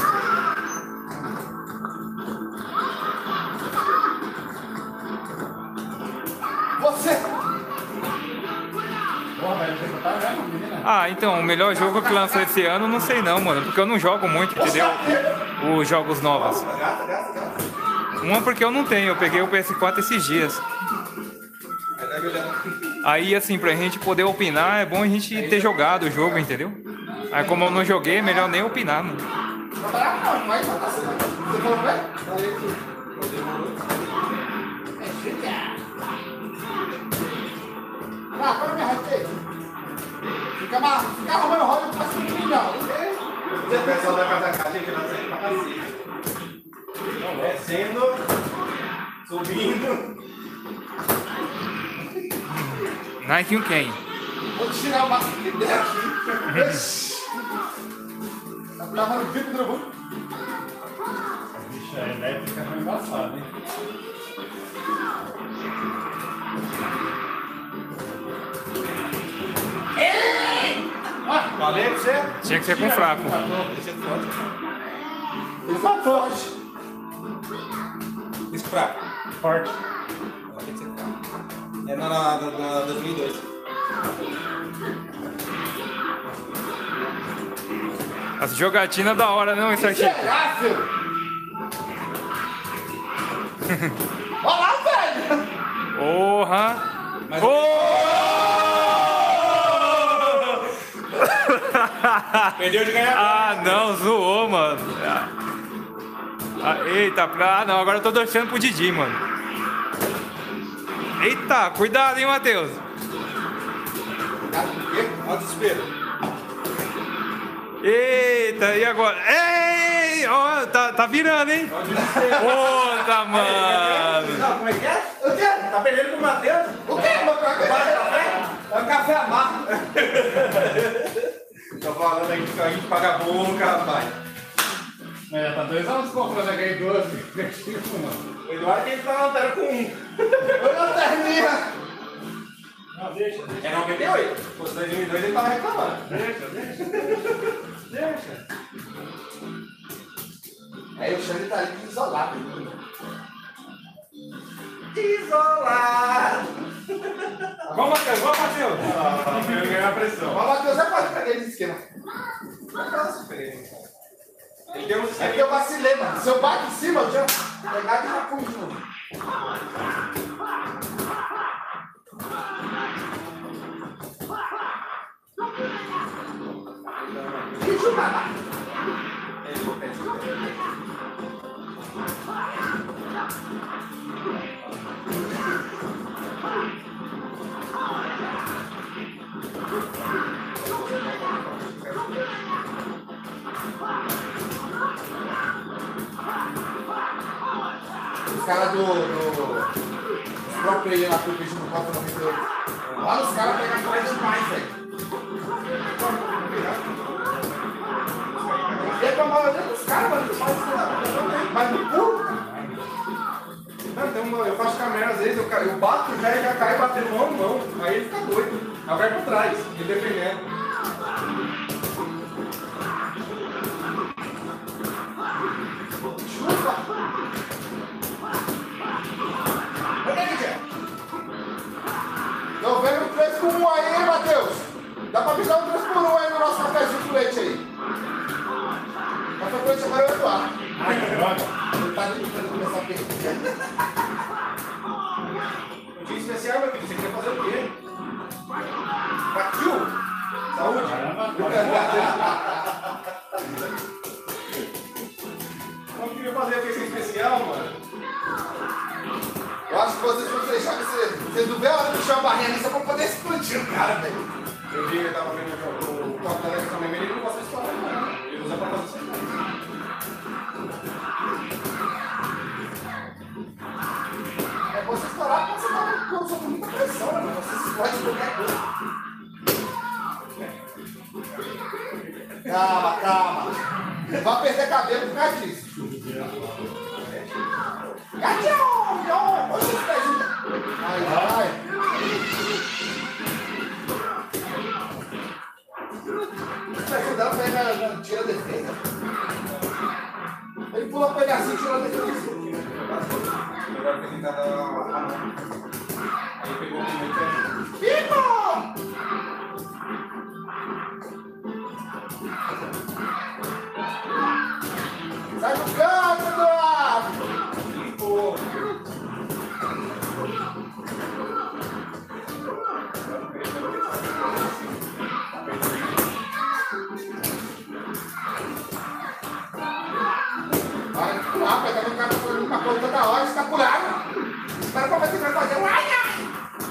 Você! Porra, velho, você tá vendo, menina? Ah, então, o melhor jogo que lançou esse ano, não sei não, mano. Porque eu não jogo muito, entendeu? Os jogos novos. Gata, gata, gata. Uma porque eu não tenho, eu peguei o P S quatro esses dias. Aí deve olhar. Aí, assim, pra gente poder opinar, é bom a gente ter jogado o jogo, entendeu? Aí, como eu não joguei, é melhor nem opinar, mano. Não vai não, não vai matar você não. Você falou pra ele? Falei que não demorou. É chegar. Ah, para me arrepender. Fica, ma- fica arrumando roda pra cima de mim, não. O pessoal da Casa Caixa que nós saímos pra cacete. Descendo, subindo. Nike quem? Vou tirar o máximo que der aqui. Tá travando o bico do dragão. A bicha elétrica foi embaçada, hein? Falei pra você? Tinha que ser com fraco. Esse é foda. Ele matou, acho. Isso fraco. Forte. Tem que ser fraco. É na, na, na, na dois mil e dois. As jogatinas da hora, não, isso aqui. Miserável! Olha lá, velho! Porra! Mas- Perdeu de ganhar. Ah, não, zoou, mano. Ah, eita, pra... ah, não, agora eu tô torcendo pro Didi, mano. Eita, cuidado, hein, Matheus. Olha o desespero. Eita, e agora? Ei, ó, tá, tá virando, hein? Puta, mano. Não, como é que é? O quê? Tá perdendo com o Matheus? O quê? Meu café? É um café amargo. Tô falando aí que a gente paga boca, rapaz. É, tá dois anos comprando aqui duas. O Eduardo tem que estar na lanterna com um. Oi, lanterninha! Não, deixa, deixa. É noventa e oito. Se fosse dois mil e dois, ele tava reclamando. Deixa, deixa. Deixa. Aí o Xande tá ali isolado. Isolado. Vamos, Matheus, vamos, Matheus. Ah, eu ganhei a pressão. Mas o Matheus é quase peguei esse esquema. Nossa, peraí. Ele deu um É esquema. que eu vacilei, mano. Se eu bato em cima, eu já pegar e já pum de novo. Que jogada! Os caras do. do os pro player lá que eu vejo no quatro noventa e oito. Lá os caras pegam atrás demais, velho. E é pra maioria dos caras, mano, que faz isso. Mas no cu. Não, tem uma, eu faço câmera às vezes, eu, ca- eu bato já e já cai batendo mão em mão. Aí ele fica doido. Aí vai por trás, ele defendendo. Chupa! Onde é que é? Tô vendo um três por um aí, hein, Matheus? Dá pra me dar um três por um aí no nosso cafezinho com leite aí. Café com leite agora é o Eduardo. Ai, que droga. Ele tá tentando começar a perder. Um dia especial, meu filho, você quer fazer o quê? Partiu! Saúde! Não queria fazer a festa especial, mano. Eu acho que vocês vão deixar que vocês, vocês não vê a hora de puxar a barrinha ali só pra poder explodir o cara, velho. Eu vi que ele tava vendo o corte da Alexa também, ele não gosta de estourar, não. Ele usa pra fazer isso aí. É você estourar quando você tá quando sob muita pressão, né? Você explode qualquer coisa. Calma, calma. Vai perder cabelo por causa disso. Gatinho! Oxe, esse pezinho. Vai, vai. Esse pezinho dela pega, tira a defesa. Ele pula pra ele assim e tira a defesa. Agora foi tentar dar uma mão. Aí pegou o primeiro e Pico! Sai do canto, Eduardo! limpou. Vai pular, pegando o cara por uma coisa toda hora, você tá pulando. Espera como é que vai fazer um ai, ai!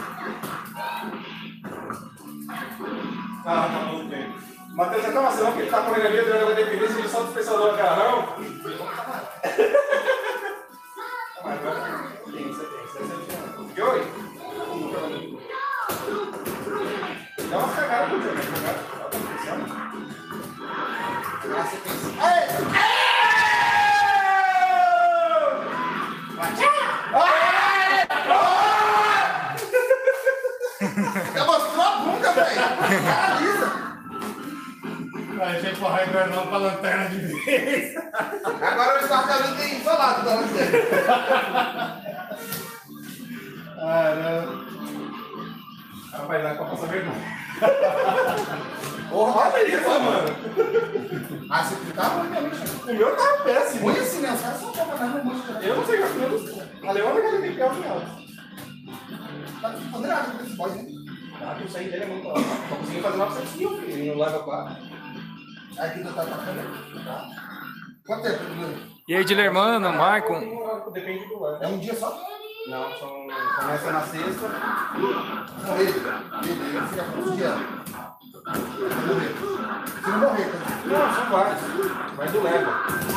Ah, tá bom, tem. O Matheus é tão vacilão que ele tá correndo ali, durante a dependência, ele solta o especiador no carrão. Mas agora tem, você tem, você tem. E oi? Dá umas cagadas pro jogo, né? Olha como funciona. Ah, você pensa. Ei! Já mostrou a bunda, velho! Cara lisa! Vai, deixa eu empurrar o Eduardo pra lanterna de vez. Agora o estartalho tem isolado da lanterna. Caramba. Rapaz, dá pra passar vergonha. Porra, Olha isso, mano. Ah, você tá ruim mesmo. O meu tava péssimo. Ruim assim, né? Os caras são bons, mas não muito. Eu não sei o que eu fiz. A Leona que tem pior que ela. Tá fazendo nada com esse boy, né? Ah, que o sangue dele é muito alto. Só consegui fazer novecentos mil, filho. Ele não leva quatro. Aqui tu tá atacando, tá? Quanto tempo, Dudu? E aí, Dilermano, Maicon? Depende do ano. É um dia só? Não, são... começa na sexta. Não, ele. Ele, ele fica quantos dias? Vamos ver. Se não morrer, tá? Não, são vários. Vai do level.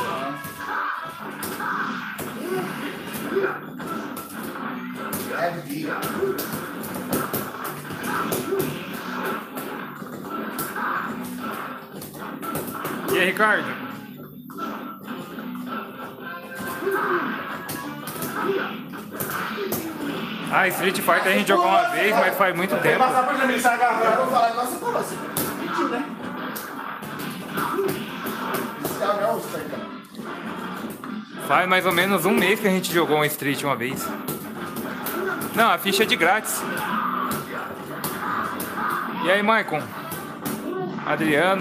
É de dia. E aí, Ricardo? Ah, Street Fighter a gente jogou uma vez, mas faz muito Tem que tempo. passar por exemplo, ele sai Eu agarrando. vou falar, nossa, falou assim. Pediu, né? Esse é o Street. Faz mais ou menos um mês que a gente jogou um Street uma vez. Não, a ficha é de grátis. E aí, Maicon? Adriano?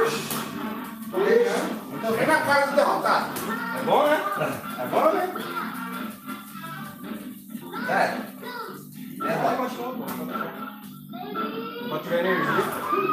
Então vem na cara do derrotado. É bom, né? É bom, né? É. É Vai, bom. continua, pô. Quando tiver energia.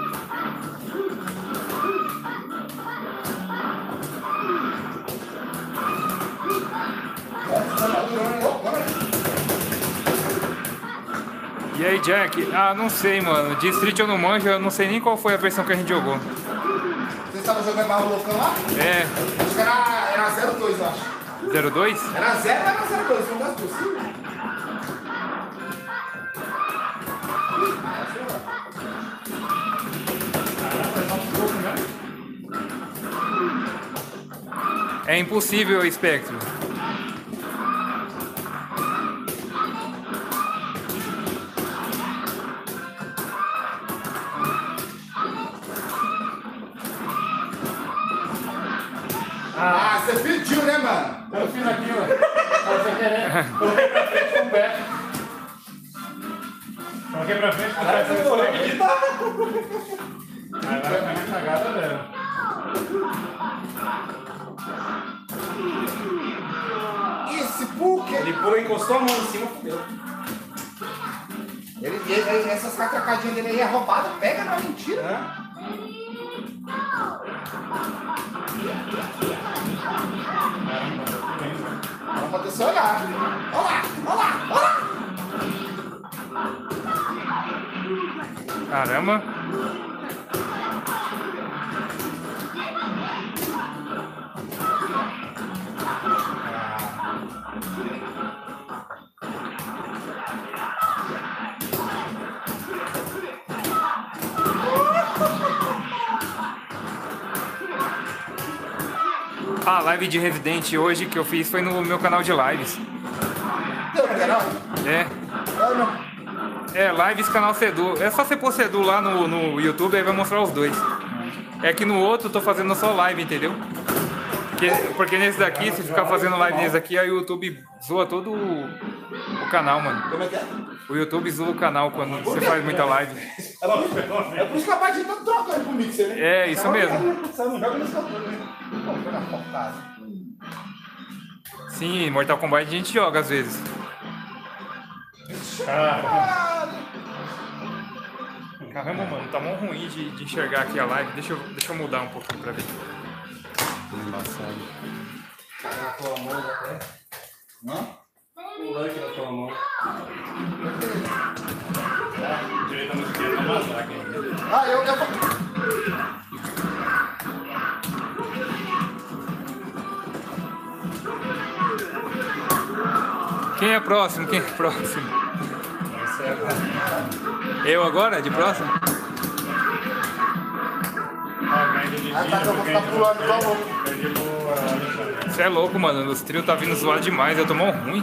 E aí, Jack? Ah, não sei, mano. De Street eu não manjo, eu não sei nem qual foi a versão que a gente jogou. Você estava jogando mais o loucão lá? É, Acho que era, era zero dois, eu acho. zero dois? Era zero ou era zero dois? Foi um das duas. É impossível, Spectro. Ah, você pediu, né, mano? Eu fiz aqui, ó. Tava sem querer. Coloquei pra frente com o pé. Coloquei pra frente, pra Cara, trás, você foi aqui, tá? Aí vai ficar na cagada dela. Esse Puck, Ele pulou, encostou a mão em cima, fudeu. ele, ele, ele, essas catracadinhas dele aí é roubada, pega na mentira. Né? Vamos poder se olhar. Olha lá, olha lá, olha lá. Caramba. A live de Resident hoje que eu fiz foi no meu canal de lives. Deu, não? É. Eu não. É, lives canal Sedu. É só você pôr Sedu lá no, no YouTube, aí vai mostrar os dois. É que no outro eu tô fazendo só live, entendeu? Porque, porque nesse daqui, se ficar fazendo live nesse aqui, aí o YouTube zoa todo o, o canal, mano. Como é que é? O YouTube zoa o canal quando você faz muita live. É por isso que a parte tá trocando com o mixer, né? É, isso mesmo. Você não joga nesse controle, né? Pô, foi na portada. Sim, Mortal Kombat a gente joga às vezes. Caramba, mano, tá mó ruim de, de enxergar aqui a live. Deixa eu, deixa eu mudar um pouquinho pra ver. Na tua mão, né? Não? Pulou aqui na tua mão. Direita no esquerdo, não matar aqui. Ah, eu... eu... Quem é próximo? Quem é próximo? Eu agora, de próximo? Ah, tá, eu vou ficar pulando igual louco. Perdi pro Alexandre. Você é louco, mano. Os trios tá vindo zoado demais. Eu tô mó ruim.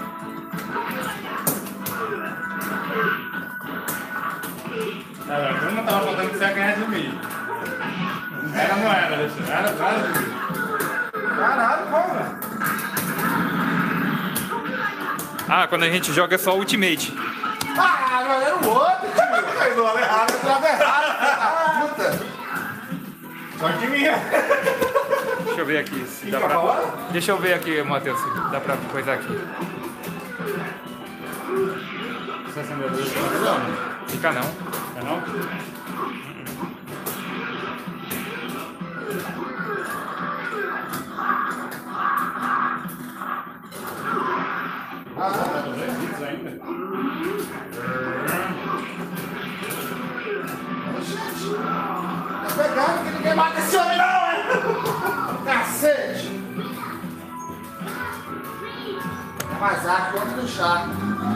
Cara, todo mundo tava falando que você ia ganhar de mim. Era ou não era, Alexandre? Era, era de mim. Caralho, como? Ah, quando a gente joga é só Ultimate. Ah, mas era o outro, tio. Caiu do lado errado. Eu tava errado, filho da puta. Sorte minha. Deixa eu ver aqui se dá Fica pra... fora? Deixa eu ver aqui, Matheus, se dá pra coisar aqui. Você acendeu a luz? Não. Fica não. É não? Ah, Tá dois vídeos ainda? tá pegando aquele Nagasaki, outro do chá.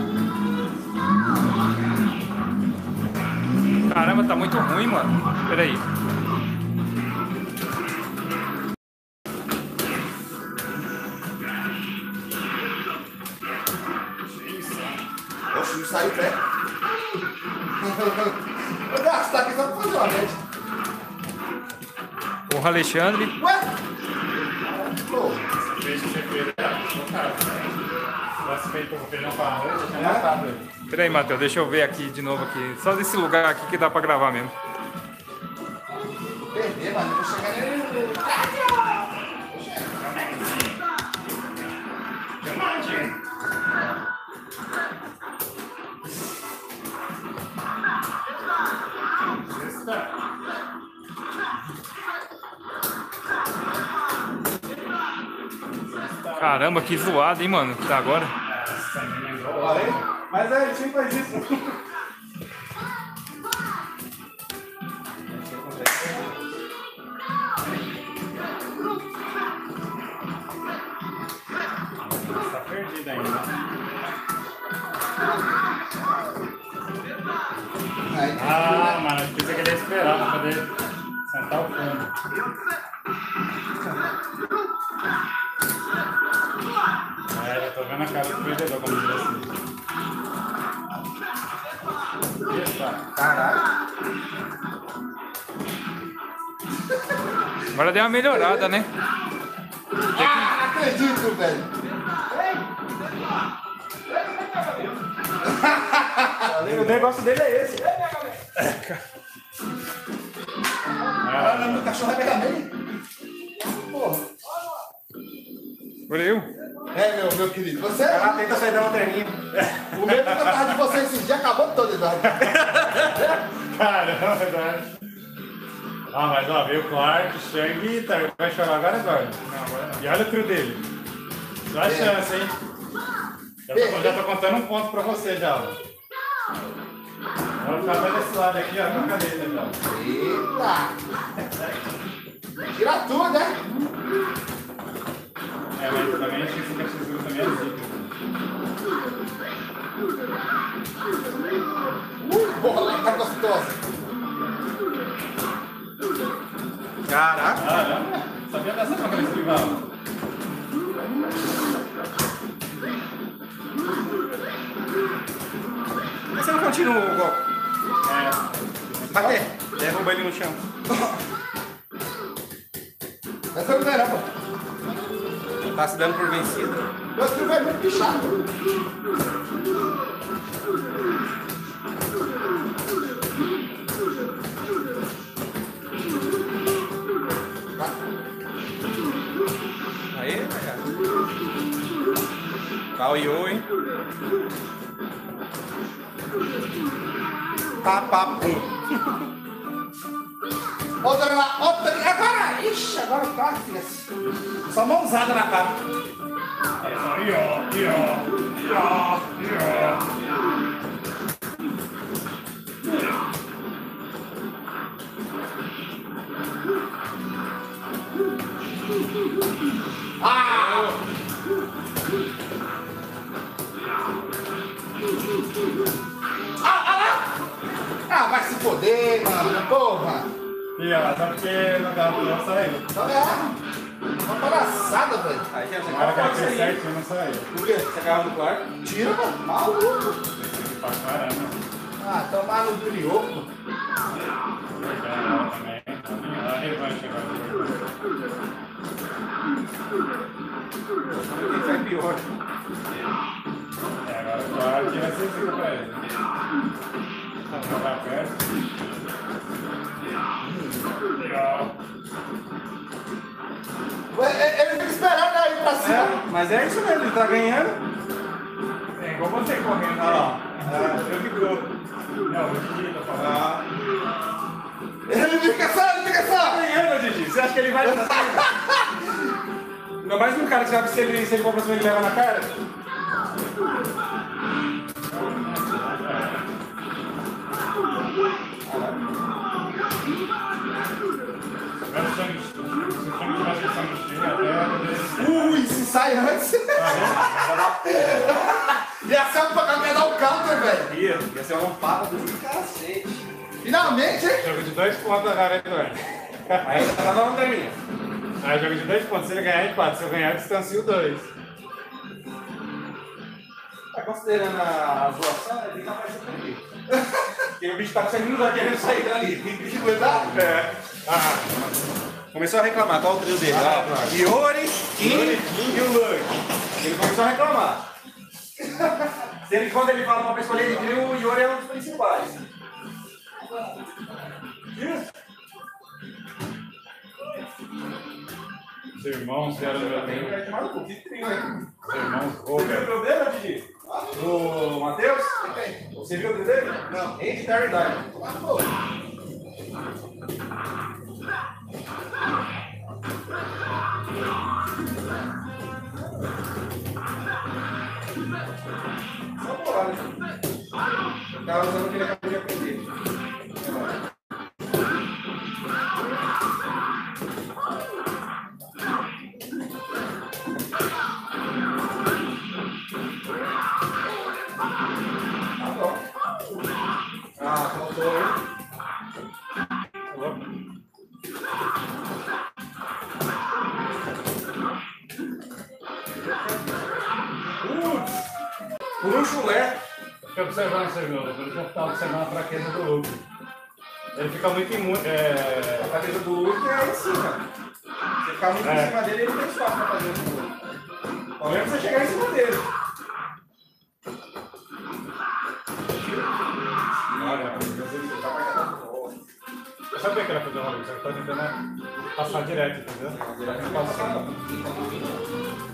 Caramba, tá muito ruim, mano. Pera aí. Oxe, não saiu pé. Eu gasto, tá aqui só pra fazer uma vez. Porra, Alexandre. Ué? Pô. Fez que você fez, cara. Se tivesse feito o feijão com arroz, eu tinha matado ele. Pera aí, Matheus, deixa eu ver aqui de novo aqui. Só desse lugar aqui que dá pra gravar mesmo. Vou perder, mano. Eu vou chegar nele. Caramba, que zoado, hein, mano, que tá agora. Mas é, ele sempre faz isso. Tá perdido ainda. Ah, mano, eu pensei que ele ia esperar pra poder sentar o fundo. É, já tô vendo a cara do perdedor quando diz assim. Eita. Caralho. Agora deu uma melhorada, né? Ah, não acredito, velho. O negócio dele é esse. Caralho, meu cachorro vai pegar bem. Porra. Agora eu? É, meu, meu querido. Você. Ela tenta sair da lanterninha. O medo que eu tava de você esses dias acabou todo, Eduardo. Caramba, verdade. Ah, mas ó, veio o Clark, Shang e Tar. Vai chorar agora, Eduardo? Não, agora não. E olha o trio dele. Dá a chance, hein? Já tô, já tô contando um ponto pra você já. Ó. Vou ficar até desse lado aqui, ó, com a caneta já. Eita! Tira tudo, né? É, mas também acho que esse textura também é zica. Uh, bola, tá gostosa. Caraca. Caramba, sabia dessa com aquele festival? Mas você não continua o golpe? É. Cadê? Derruba ele no chão. Essa não é, pô. Tá se dando por vencido? Meu trio vai muito pichado. Aí, cara. Tá o Yo, hein? Pá, pá, pum. Outra lá, outra ali. Agora, ixi, agora tá, filha. Só mãozada na cara. É só ió, ió, ió, ió. Ah! Ah, ah, ah! Ah, vai se foder, mano, porra! E ó, só porque não dá pra sair. Tá é, uma palhaçada, velho. Aí já você O cara acaba quer de ser sair. certo e não saiu. Por quê? Você acaba do quarto? Tira, mano, maluco. Pra caramba. Ah, tomar no brioco. Caramba, também. A revanche agora. Quem sai pior? É, agora o Clark vai ser zica pra ele. Vamos jogar perto. Legal. Ué, ele fica esperando aí pra cima. É, mas é isso mesmo, ele tá ganhando. É igual você correndo. Olha lá. É, eu ficou. Não, o Didi tá falando. Ah. Ele fica só, ele fica só. Tá ganhando, Didi. Você acha que ele vai passar? Ainda mais um cara que sabe que se ele, se ele for pra cima ele leva na cara. Agora o sangue, se o sangue tivesse o sangue cheio, até poder. Ui, se sai antes. ser uma lompada do cacete. Finalmente, hein? Jogo de dois pontos agora, Eduardo. Ainda tá na lanterninha. Aí jogo de dois pontos. Se ele ganhar, empate. Se eu ganhar, eu distancio dois. Tá considerando a zoação, ele tá mais surpreendido. Porque o bicho tá saindo lá querendo sair dali. Tem que cuidar. É. Ah. Começou a reclamar. Qual o trio dele? Ah, ah, Yori, Kim e o Lug. Ele começou a reclamar. Se ele, quando ele fala pra escolher de trio, o Yori é um dos principais. Seus irmãos vieram do meu tempo. Vai tomar no cu. Que trio, hein? Seus irmãos Você viu o Robert. trio dele, Didi? O Matheus? Você viu o trio dele? Não. Andy, Terry, Diamond. Só porrada. Eu tava usando o que ele acabou de aprender. Tá bom. Ah, faltou, hein? Putz! Por um chulé. Fica observando esse jogo. Por isso eu estava observando a fraqueza do Luke. Ele fica muito imune. É... A cabeça do Luke é em cima. Você ficar muito É. em cima dele, ele não tem espaço pra fazer o Luke. O problema é você chegar em cima dele. Olha, eu sabia que era fazer uma luta, só que tá tentando passar direto, entendeu? Direto passando.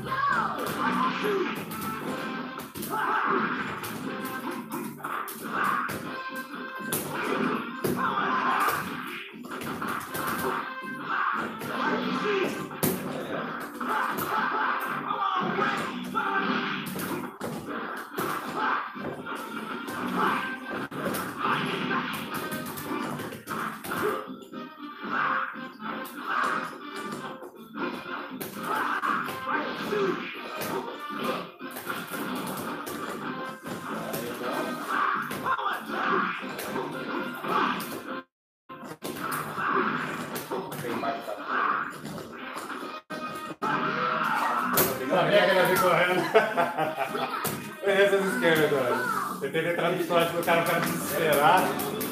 Sabia que ele ia vir correndo. Conheço essas esquerdas, Eduardo. Eu tentei entrar no episódio pro cara ficar desesperado.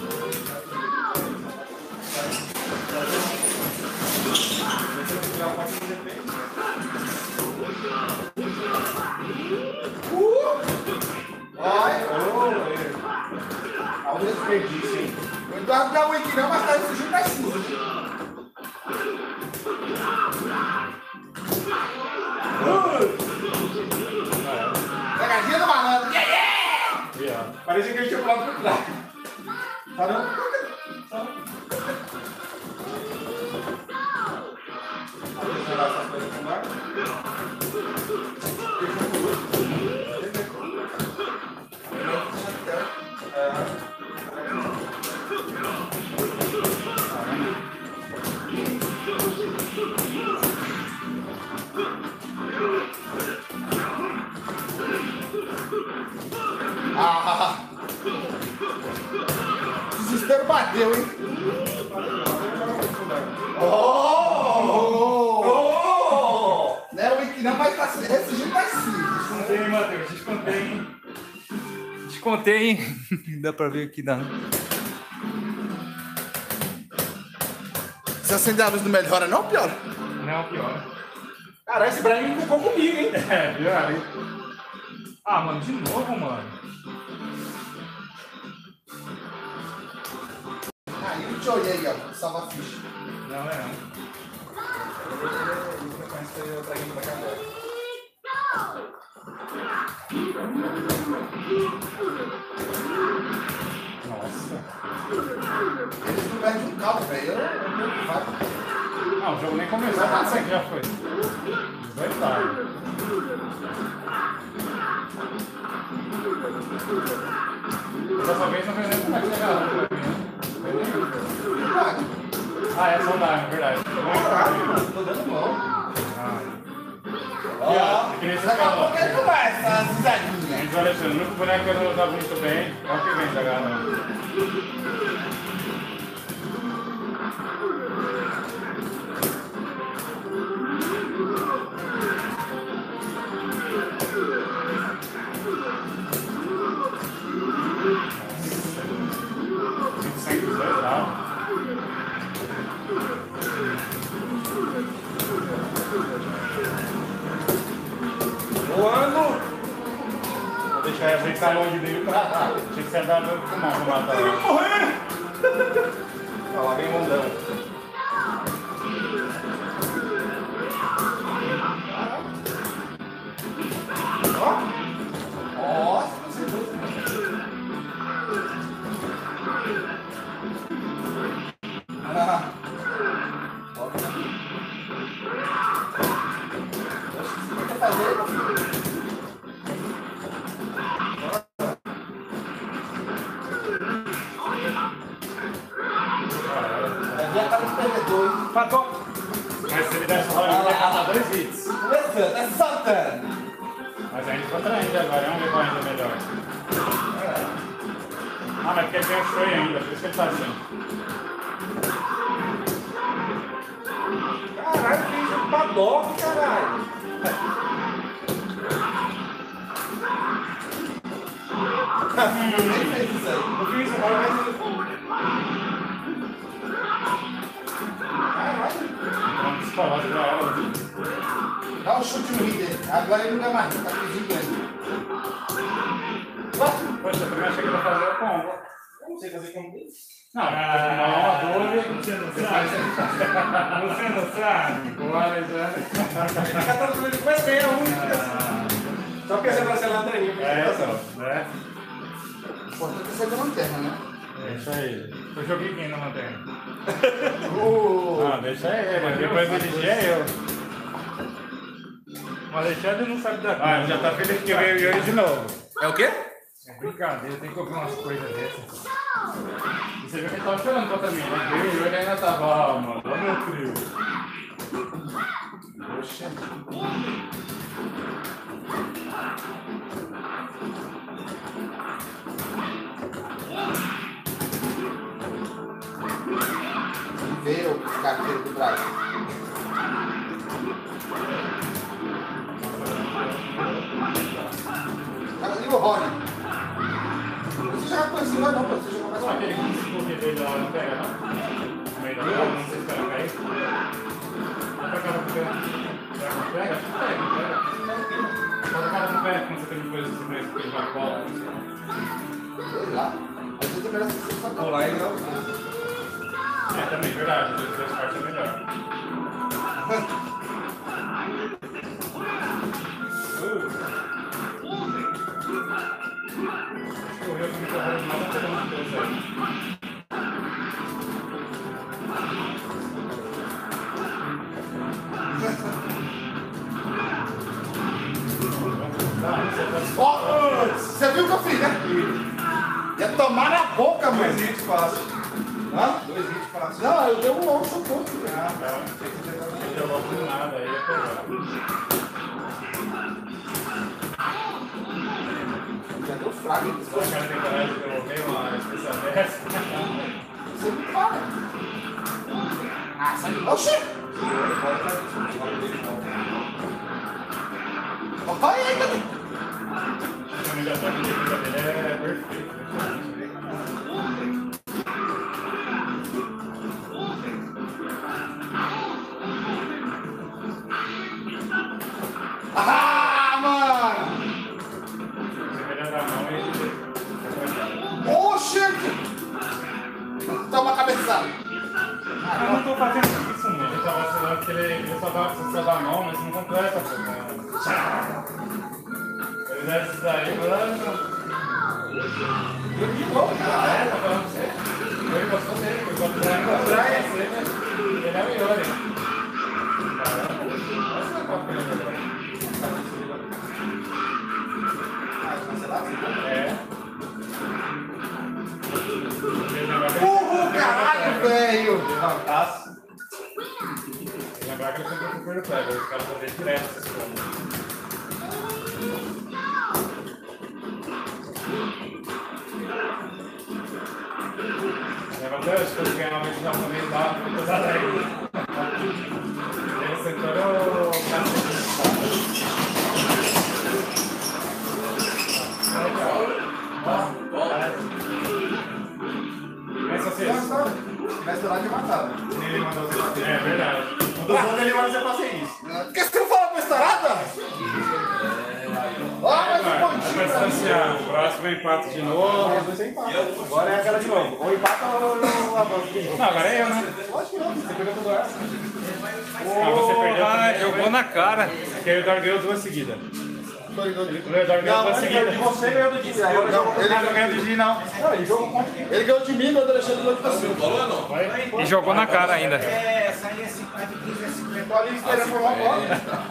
Olha, Olha o desperdício, hein? o Eduardo dá um aqui não, mas tá exigindo mais sujo. Pegadinha do malandro. Yeah, yeah! Viado. Parecia que ele tinha pulado por trás. Tá não? Tá não? Deixa eu tirar essas coisas pro mar. Ah, desespero bateu, hein? Oh! Oh! Não é o Wiki não, mas tá exigindo mais sujo. Descontei, hein, Matheus? Descontei, hein? Descontei, hein? Dá pra ver aqui, dá. Se acender a luz não melhora, não, piora? Não, pior. Cara, esse Brian ficou comigo, hein? É, pior, hein? Ah, mano, de novo, mano. Aí eu te olhei aí, ó, salva a ficha. Não, é não. Nossa. Eles não perdem um carro, velho. Eu não preocupado. Não, o jogo nem começou, mas isso aqui já foi. Vai estar. Dessa vez não foi nem como é que chegar. Ah, é só dar, é verdade. Caralho, mano, tô dando mão. Ah. Ó, É que nem esse daqui a cara, ó. pouco ele começa as risadinhas. Diz o Alexandre, o único boneco que eu não usava muito bem é o que vem jogar, não. Voando! Vou deixar a gente tá longe dele pra cá. Tinha que ser dado com mão pra matar. Eu vou morrer! Olha lá, vem mundão. Nossa, ah. O que fazer? Já tá no perdedor, hein? Matou! Mas se ele desse o Rory, ele ia matar dois hits. Listen, é Satan! Mas a gente ficou atraindo agora, vamos ver qual ainda é melhor. Ah, mas porque ele tem o show ainda, por isso que ele tá assim. Caralho, que um paddock, caralho! Nem fez isso aí. Eu fiz isso agora, mas... Vamos disparar pra ela. Dá um chute no rim dele. Agora ele não dá mais, tá cozinhando. Poxa, eu também achei que ele ia fazer o combo. Eu não sei fazer como isso. Não, ah, uma dúvida. Você não sabe? Você não sabe? O Alexandre. Ele tá todo mundo mais bem, é um. Só porque você vai ser lanterninha. É, então, né? O importante é ser da lanterna, né? Deixa ele. Eu joguei quem na lanterna? Uh, Não, deixa ele. Depois ele dirigir é eu. O Alexandre não sabe da Ah, já tá feliz que veio hoje de novo. É o quê? É brincadeira, tem que ouvir umas coisas dessas. E você viu que ele tava chorando contra mim, né? Veio e ele ainda tava, ah, mano, olha meu trio. Poxa. vê o carteiro do Brasil. E o Rony? Você já conheceu lá não, você já mais Só aquele que dele lá não pega, não? No meio da casa, não sei se ela cai. Vai pra casa do pé. Será que pega? Acho que pega, não pega. Só pra casa do pé, quando você tem coisa assim, que ele vai cola. Sei lá. Às vezes é melhor você só Vamos lá, então. É, também, verdade. Os dois partes é melhor. Correu com muita raiva, mas não tem muito coisa aí. Ó, você viu o que eu fiz, né? Ia tomar na boca, mano. Dois hits fácil. Hã? Dois hits fácil. Não, eu dei um longo socorro. Ah, tá. Ele jogou por nada, aí ia pegar. Já deu fraco. Se o cara tem coragem de devolver uma especial dessa. Você me fala. Ah, sai. Oxê! Olha aí, cadê? A humilhação que ele dele é perfeita. Ah, mano! Você pega da mão e ele. Oxê! Toma a cabeçada. Eu não tô fazendo isso, mano. Ele tá vacilando porque ele, ele só dá, só dá a mão, mas não completa. Se ele fizesse isso daí, mano. Que bom, cara. É, tá falando pra você. Eu gostou dele, eu gosto dele. Ele é melhor, hein? Caramba, olha essa copa que ele agora. É. Burro, caralho, velho! Levantasse. Lembrar que ele sempre foi no pego, os caras fazer direto essas coisas. até acho que eu ganhei uma vez já também lá, foi pesado aí. Esse setor é o Começa a ser isso. Vai estourar de matar. Ele mandou você. É verdade. Um dos outros ele manda você fazer isso. Por que você não fala pra estourar, Dani? Ó, mais um Vai pontinho. distanciar. O próximo empate de novo. Agora é aquela de novo. Ou empata ou ou avança. Não, agora é eu, né? Acho que não, você pegou tudo essa. Ah, você perdeu Ah, também. jogou na cara. Porque o Eduardo ganhou duas seguidas. O Eduardo ganhou duas seguidas. Você ganhou do Didi. Agora jogou Ele não ganhou do G, não. Não, ele jogou contra quem? Ele ganhou de mim, meu Alexandre ganhou de você. Vai. E jogou na cara ainda. É, essa aí é cinquenta, quinze, é cinquenta. Tô ali esperando por uma bola.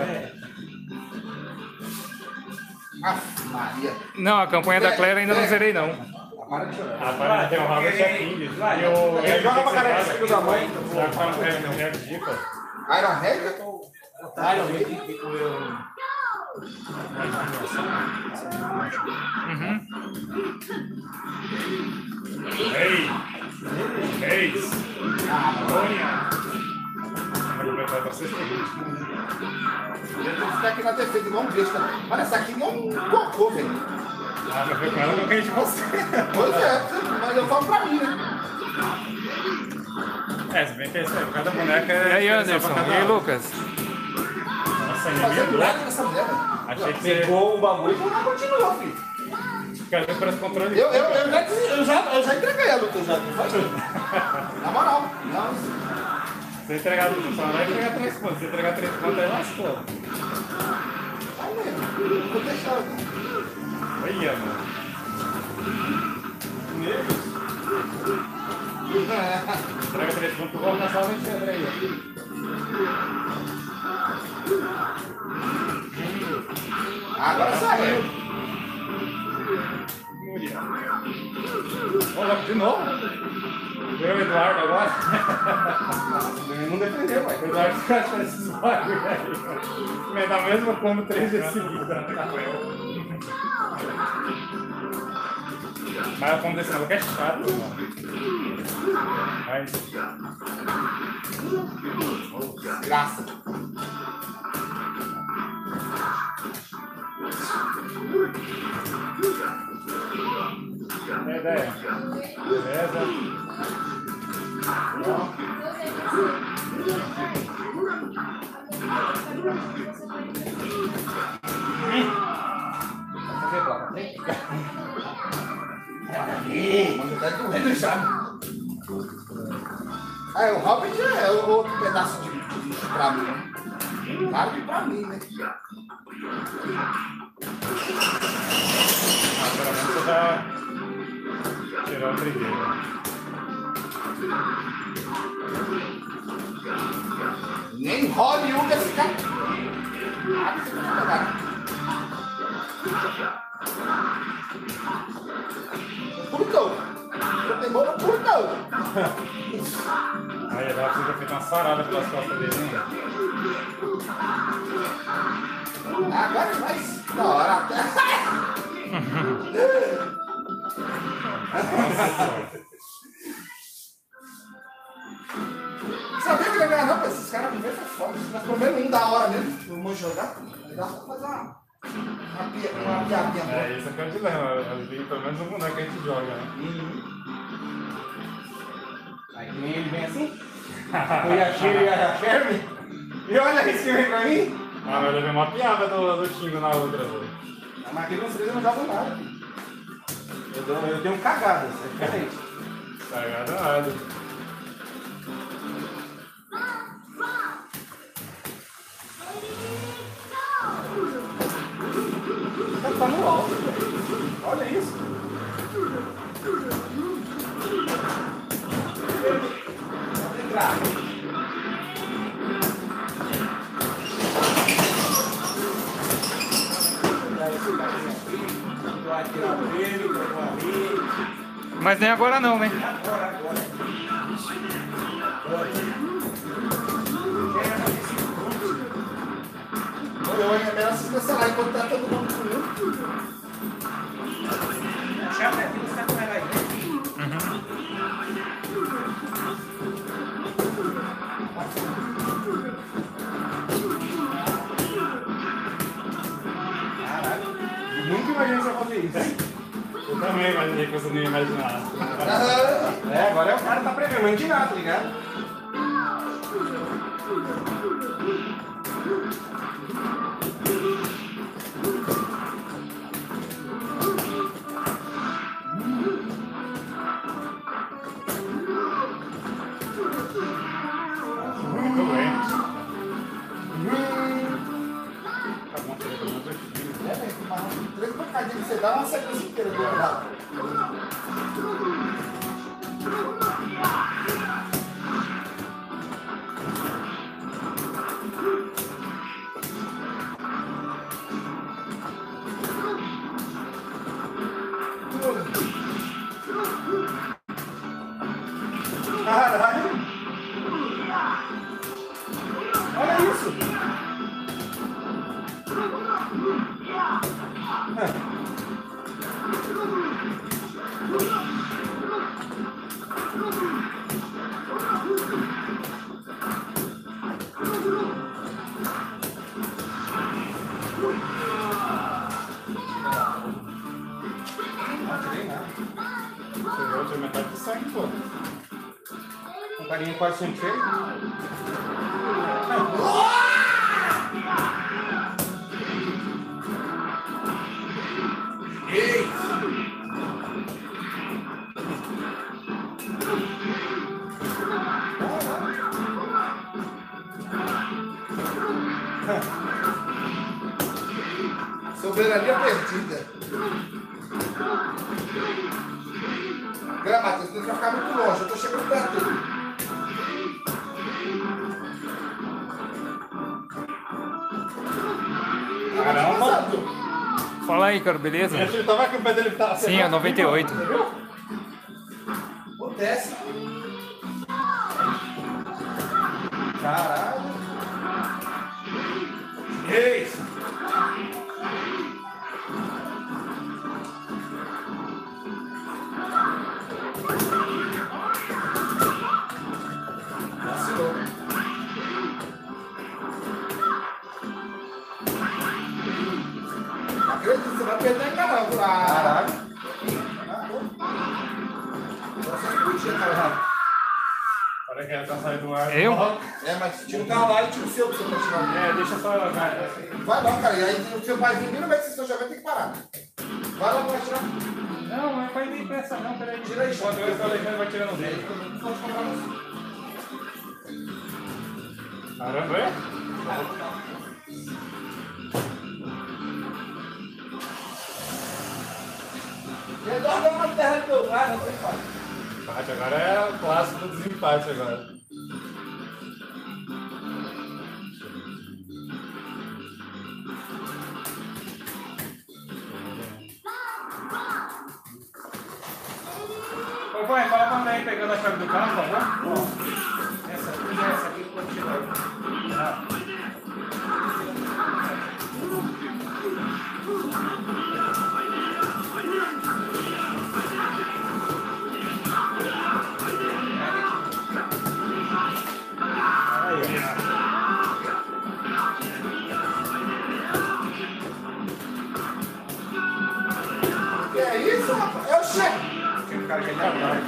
Aff, Maria. Não, a campanha da Claire ainda não zerei não. Para de chorar. Ah, para de ter um Robert Sheffield. E o. Ele joga pra caralho, filho da mãe. Já que tá um pé no Red Dica. Iron Head? Otário, eu Uhum. Ei! Reis! Antônia! Vai completar pra sexta. Eu tenho que ficar aqui na defesa igual um besta. Olha, essa aqui não é um cocô, velho. Ah, já foi com ela que eu ganhei de você. Pois é, mas eu falo pra mim, né? É, se bem que é isso aí, cada boneca E é. aí, especial Anderson? pra cada E aí, um. Lucas? Nossa, Fazendo inimigo. nada nessa mulher, velho. Achei que você pegou o bagulho e não continuou, filho. quer ver para esse controle. Eu, eu, eu, já, eu, já, eu já entreguei a luta, já. Na moral. Não. Se você entregar tudo, só não vai entregar três pontos. Se entregar três pontos, aí lascou. Vai mesmo. Vou deixar aqui. Olha, mano. Entrega três pontos, vou alcançar o vinte aí. Agora saiu. Vamos de novo. Eu, Eduardo, agora. Não defendeu, pai. O Eduardo fica com esses bagulho aí. Me dá mesmo como três vezes seguida. Mas a como desse maluco é chato, mano. Mas. Graça. É ideia. Beleza. Mano, tá doendo já. Ah, o Hobbit já é o outro pedaço de bicho pra mim, né? Claro que pra mim, né? Ah, pelo menos você já tirou o trigueiro. Nem Hollywood esse cara. Ah, você vai pegar. Purtou. Você tem bola, purtou. Aí agora você já fez uma sarada pelas costas dele, hein? Agora é mais da hora até. Sabia que ele ia ganhar não, mas esses caras não vêm pra fora. Mas pelo menos um da hora mesmo, não vou jogar. Aí dá pra fazer uma, uma, pia, uma piadinha boa. É, isso aqui é o dilema. Às vezes, pelo menos um boneco que a gente joga, né? Aí que nem ele vem assim. O Yashiro e a Sherry. E olha esse vem pra mim. Ah, mas eu levei uma piada do, do Xingo na outra, velho. Mas aqui vocês eu não jogam nada. Eu, dou, eu tenho cagadas, é diferente. Tá danado. Tá no alto, velho. Olha isso. Pode entrar. Vai tirar ele, vai ali. Mas nem agora não, né? Agora, agora. Eu acho melhor se cancelar enquanto tá todo mundo comigo. Chama aqui, você tá com ela aí. também imaginei que você não ia imaginar. É, agora é o cara que tá prevendo, mas de nada, tá ligado? Muito bem. Tá bom, pelo menos dois filhos. É, velho, mas três bocadinhos você dá uma sequência inteira do outro lado. Caralho! Olha isso! Você viu a outra metade do sangue, pô. Um carinha quase sem cheio. Soberania perdida. Gramatas, tem que ficar muito longe, eu tô chegando perto dele. Caramba! Fala aí, cara, beleza? Ele tava aqui o pé dele tá. Sim, é noventa e oito. Acontece. Caralho! Eis! Vacilou. Acredito, você vai perder ainda não. Ah, Caralho! você podia, cara. Olha que ela tá saindo do ar. Eu? É, mas tira o carro lá e tira o seu pra você continuar. É, deixa só ela vai. Vai lá, cara. E aí o seu pai vindo, vai que vocês já vai ter que parar. Vai lá, vai tirar. Não, não vai nem pressa não, peraí. Tira aí, Enquanto eu estou Alexandre vai tirando dele. Pode comprar você. Caramba, é? Redondo é uma terra do meu lado, não tem pai. Empate agora é o clássico do desempate agora. Ô, pai, fala pra mim aí, pegando a chave do carro, por favor. Essa aqui, essa aqui, pode tirar. Que é isso, rapaz? É o chefe. Aquele cara que é de atrás.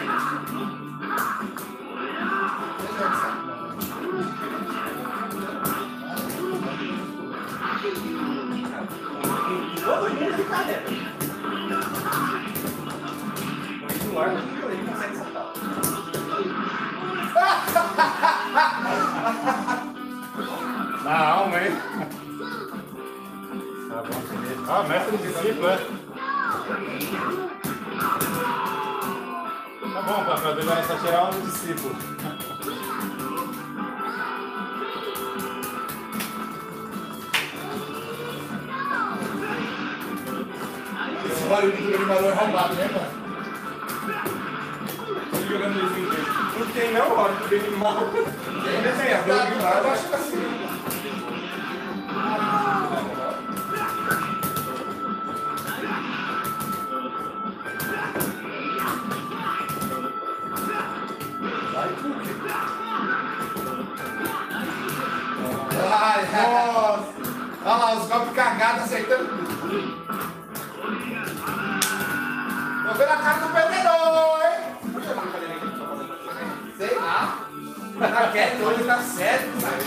Todo mundo de cadeira. Mas no ar, ele consegue saltar. Na alma, hein? Tá bom, beleza. Ah, mestre do discípulo, é? Tá bom, o papel dele era só tirar um discípulo. Esse barulho do animador é roubado, né, mano? Tô jogando isso em vez. Não tem não, ó, que bem mal. Tem desenhador de lado, eu acho que assim. Ai, nossa! Olha lá, os golpes cagados acertando tudo. Tô vendo a cara do perdedor, hein? Sei lá. Tá quieto, hoje tá certo, sabe?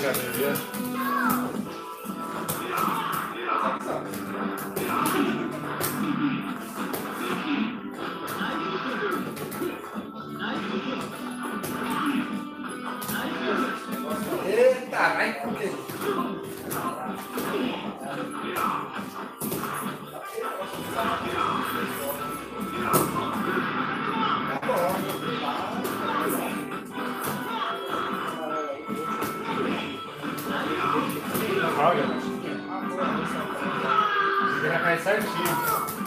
Eita, vai com Deus. Olha, você vai cair certinho.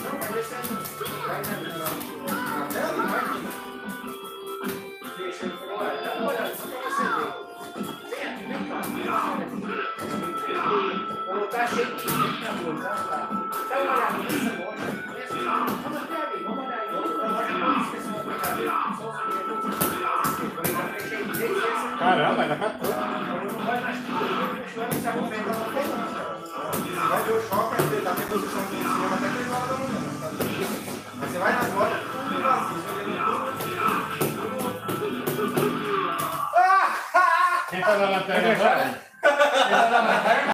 Tá cheio de gente na rua, tá? Dá uma olhada nessa loja. Vamos até ali, vamos olhar aí. Caramba, ainda catou. Vai ver o choque, ele tá em posição de cima até três horas da manhã. Mas você vai nas lojas, tudo vazio. Quem tá na lanterna agora? Quem tá na lanterna?